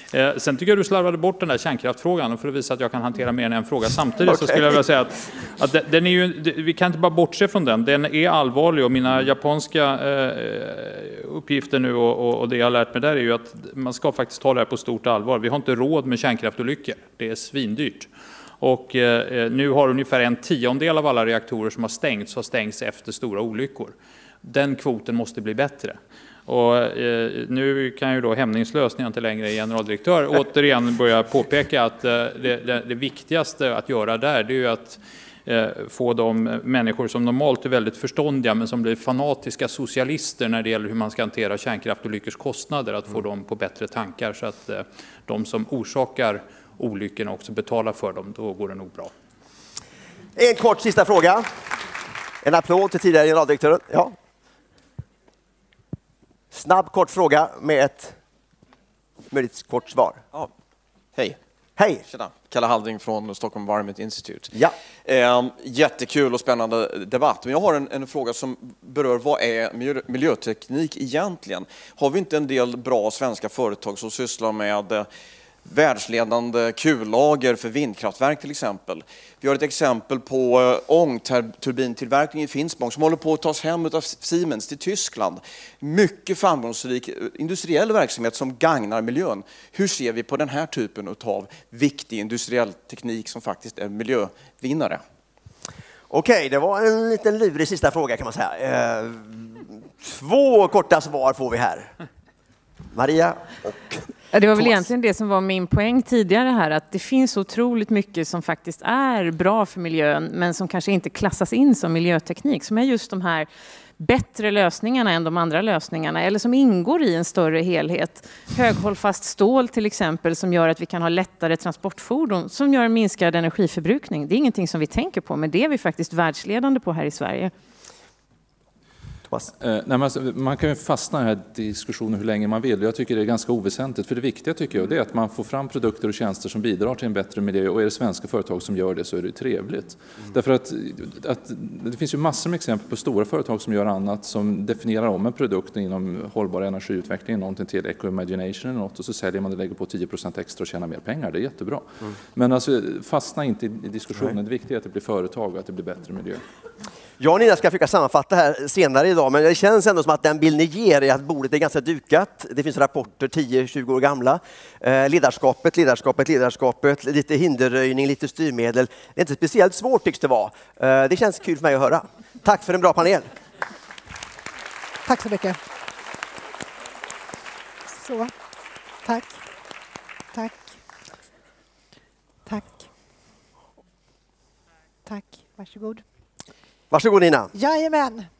Sen tycker jag du slarvade bort den där kärnkraftfrågan, och för att visa att jag kan hantera mer än en fråga samtidigt så skulle jag vilja säga att den är ju, vi kan inte bara bortse från den. Den är allvarlig, och mina japanska uppgifter nu och det jag har lärt mig där är ju att man ska faktiskt ta det här på stort allvar. Vi har inte råd med kärnkraftolyckor. Det är svindyrt. Och nu har ungefär 1/10 av alla reaktorer som har stängts efter stora olyckor. Den kvoten måste bli bättre. Och nu kan ju då hämningslöst, när jag inte längre är generaldirektör, återigen börja påpeka att det viktigaste att göra där, det är ju att få de människor som normalt är väldigt förståndiga men som blir fanatiska socialister när det gäller hur man ska hantera kärnkraftolyckors kostnader, att få dem på bättre tankar så att de som orsakar olyckorna också betalar för dem. Då går det nog bra.
En kort sista fråga. En applåd till tidigare generaldirektören. Ja. Snabb kort fråga med ett möjligt kort svar.
Ja. Hej.
Hej.
Tjena. Kalle Halding från Stockholm Environment Institute.
Ja.
Jättekul och spännande debatt. Men jag har en fråga som berör vad är miljöteknik egentligen? Har vi inte en del bra svenska företag som sysslar med världsledande kullager för vindkraftverk till exempel? Vi har ett exempel på ångturbintillverkning i Finspång som håller på att tas hem av Siemens till Tyskland. Mycket framgångsrik industriell verksamhet som gagnar miljön. Hur ser vi på den här typen av viktig industriell teknik som faktiskt är miljövinnare?
Okej, det var en liten lurig sista fråga kan man säga. 2 korta svar får vi här. Maria och
det var väl egentligen det som var min poäng tidigare här, att det finns otroligt mycket som faktiskt är bra för miljön men som kanske inte klassas in som miljöteknik, som är just de här bättre lösningarna än de andra lösningarna, eller som ingår i en större helhet. Höghållfast stål till exempel, som gör att vi kan ha lättare transportfordon, som gör en minskad energiförbrukning. Det är ingenting som vi tänker på, men det är vi faktiskt världsledande på här i Sverige.
Man kan ju fastna i den här diskussionen hur länge man vill. Jag tycker det är ganska oväsentligt. För det viktiga tycker jag är att man får fram produkter och tjänster som bidrar till en bättre miljö. Och är det svenska företag som gör det så är det trevligt. Därför att det finns ju massor med exempel på stora företag som gör annat, som definierar om en produkt inom hållbar energiutveckling, någonting till eco-imagination eller något, och så säljer man det, lägger på 10% extra och tjänar mer pengar. Det är jättebra. Men alltså, fastna inte i diskussionen. Det viktiga är att det blir företag och att det blir bättre miljö.
Jag och Nina ska försöka sammanfatta här senare idag, men det känns ändå som att den bild ni ger är att bordet är ganska dukat. Det finns rapporter 10-20 år gamla. Ledarskapet, lite hinderröjning, lite styrmedel. Det är inte speciellt svårt tycks det vara. Det känns kul för mig att höra. Tack för en bra panel.
Tack så mycket. Så, tack. Tack. Tack. Tack. Varsågod.
Varsågod Nina.
Jajamän.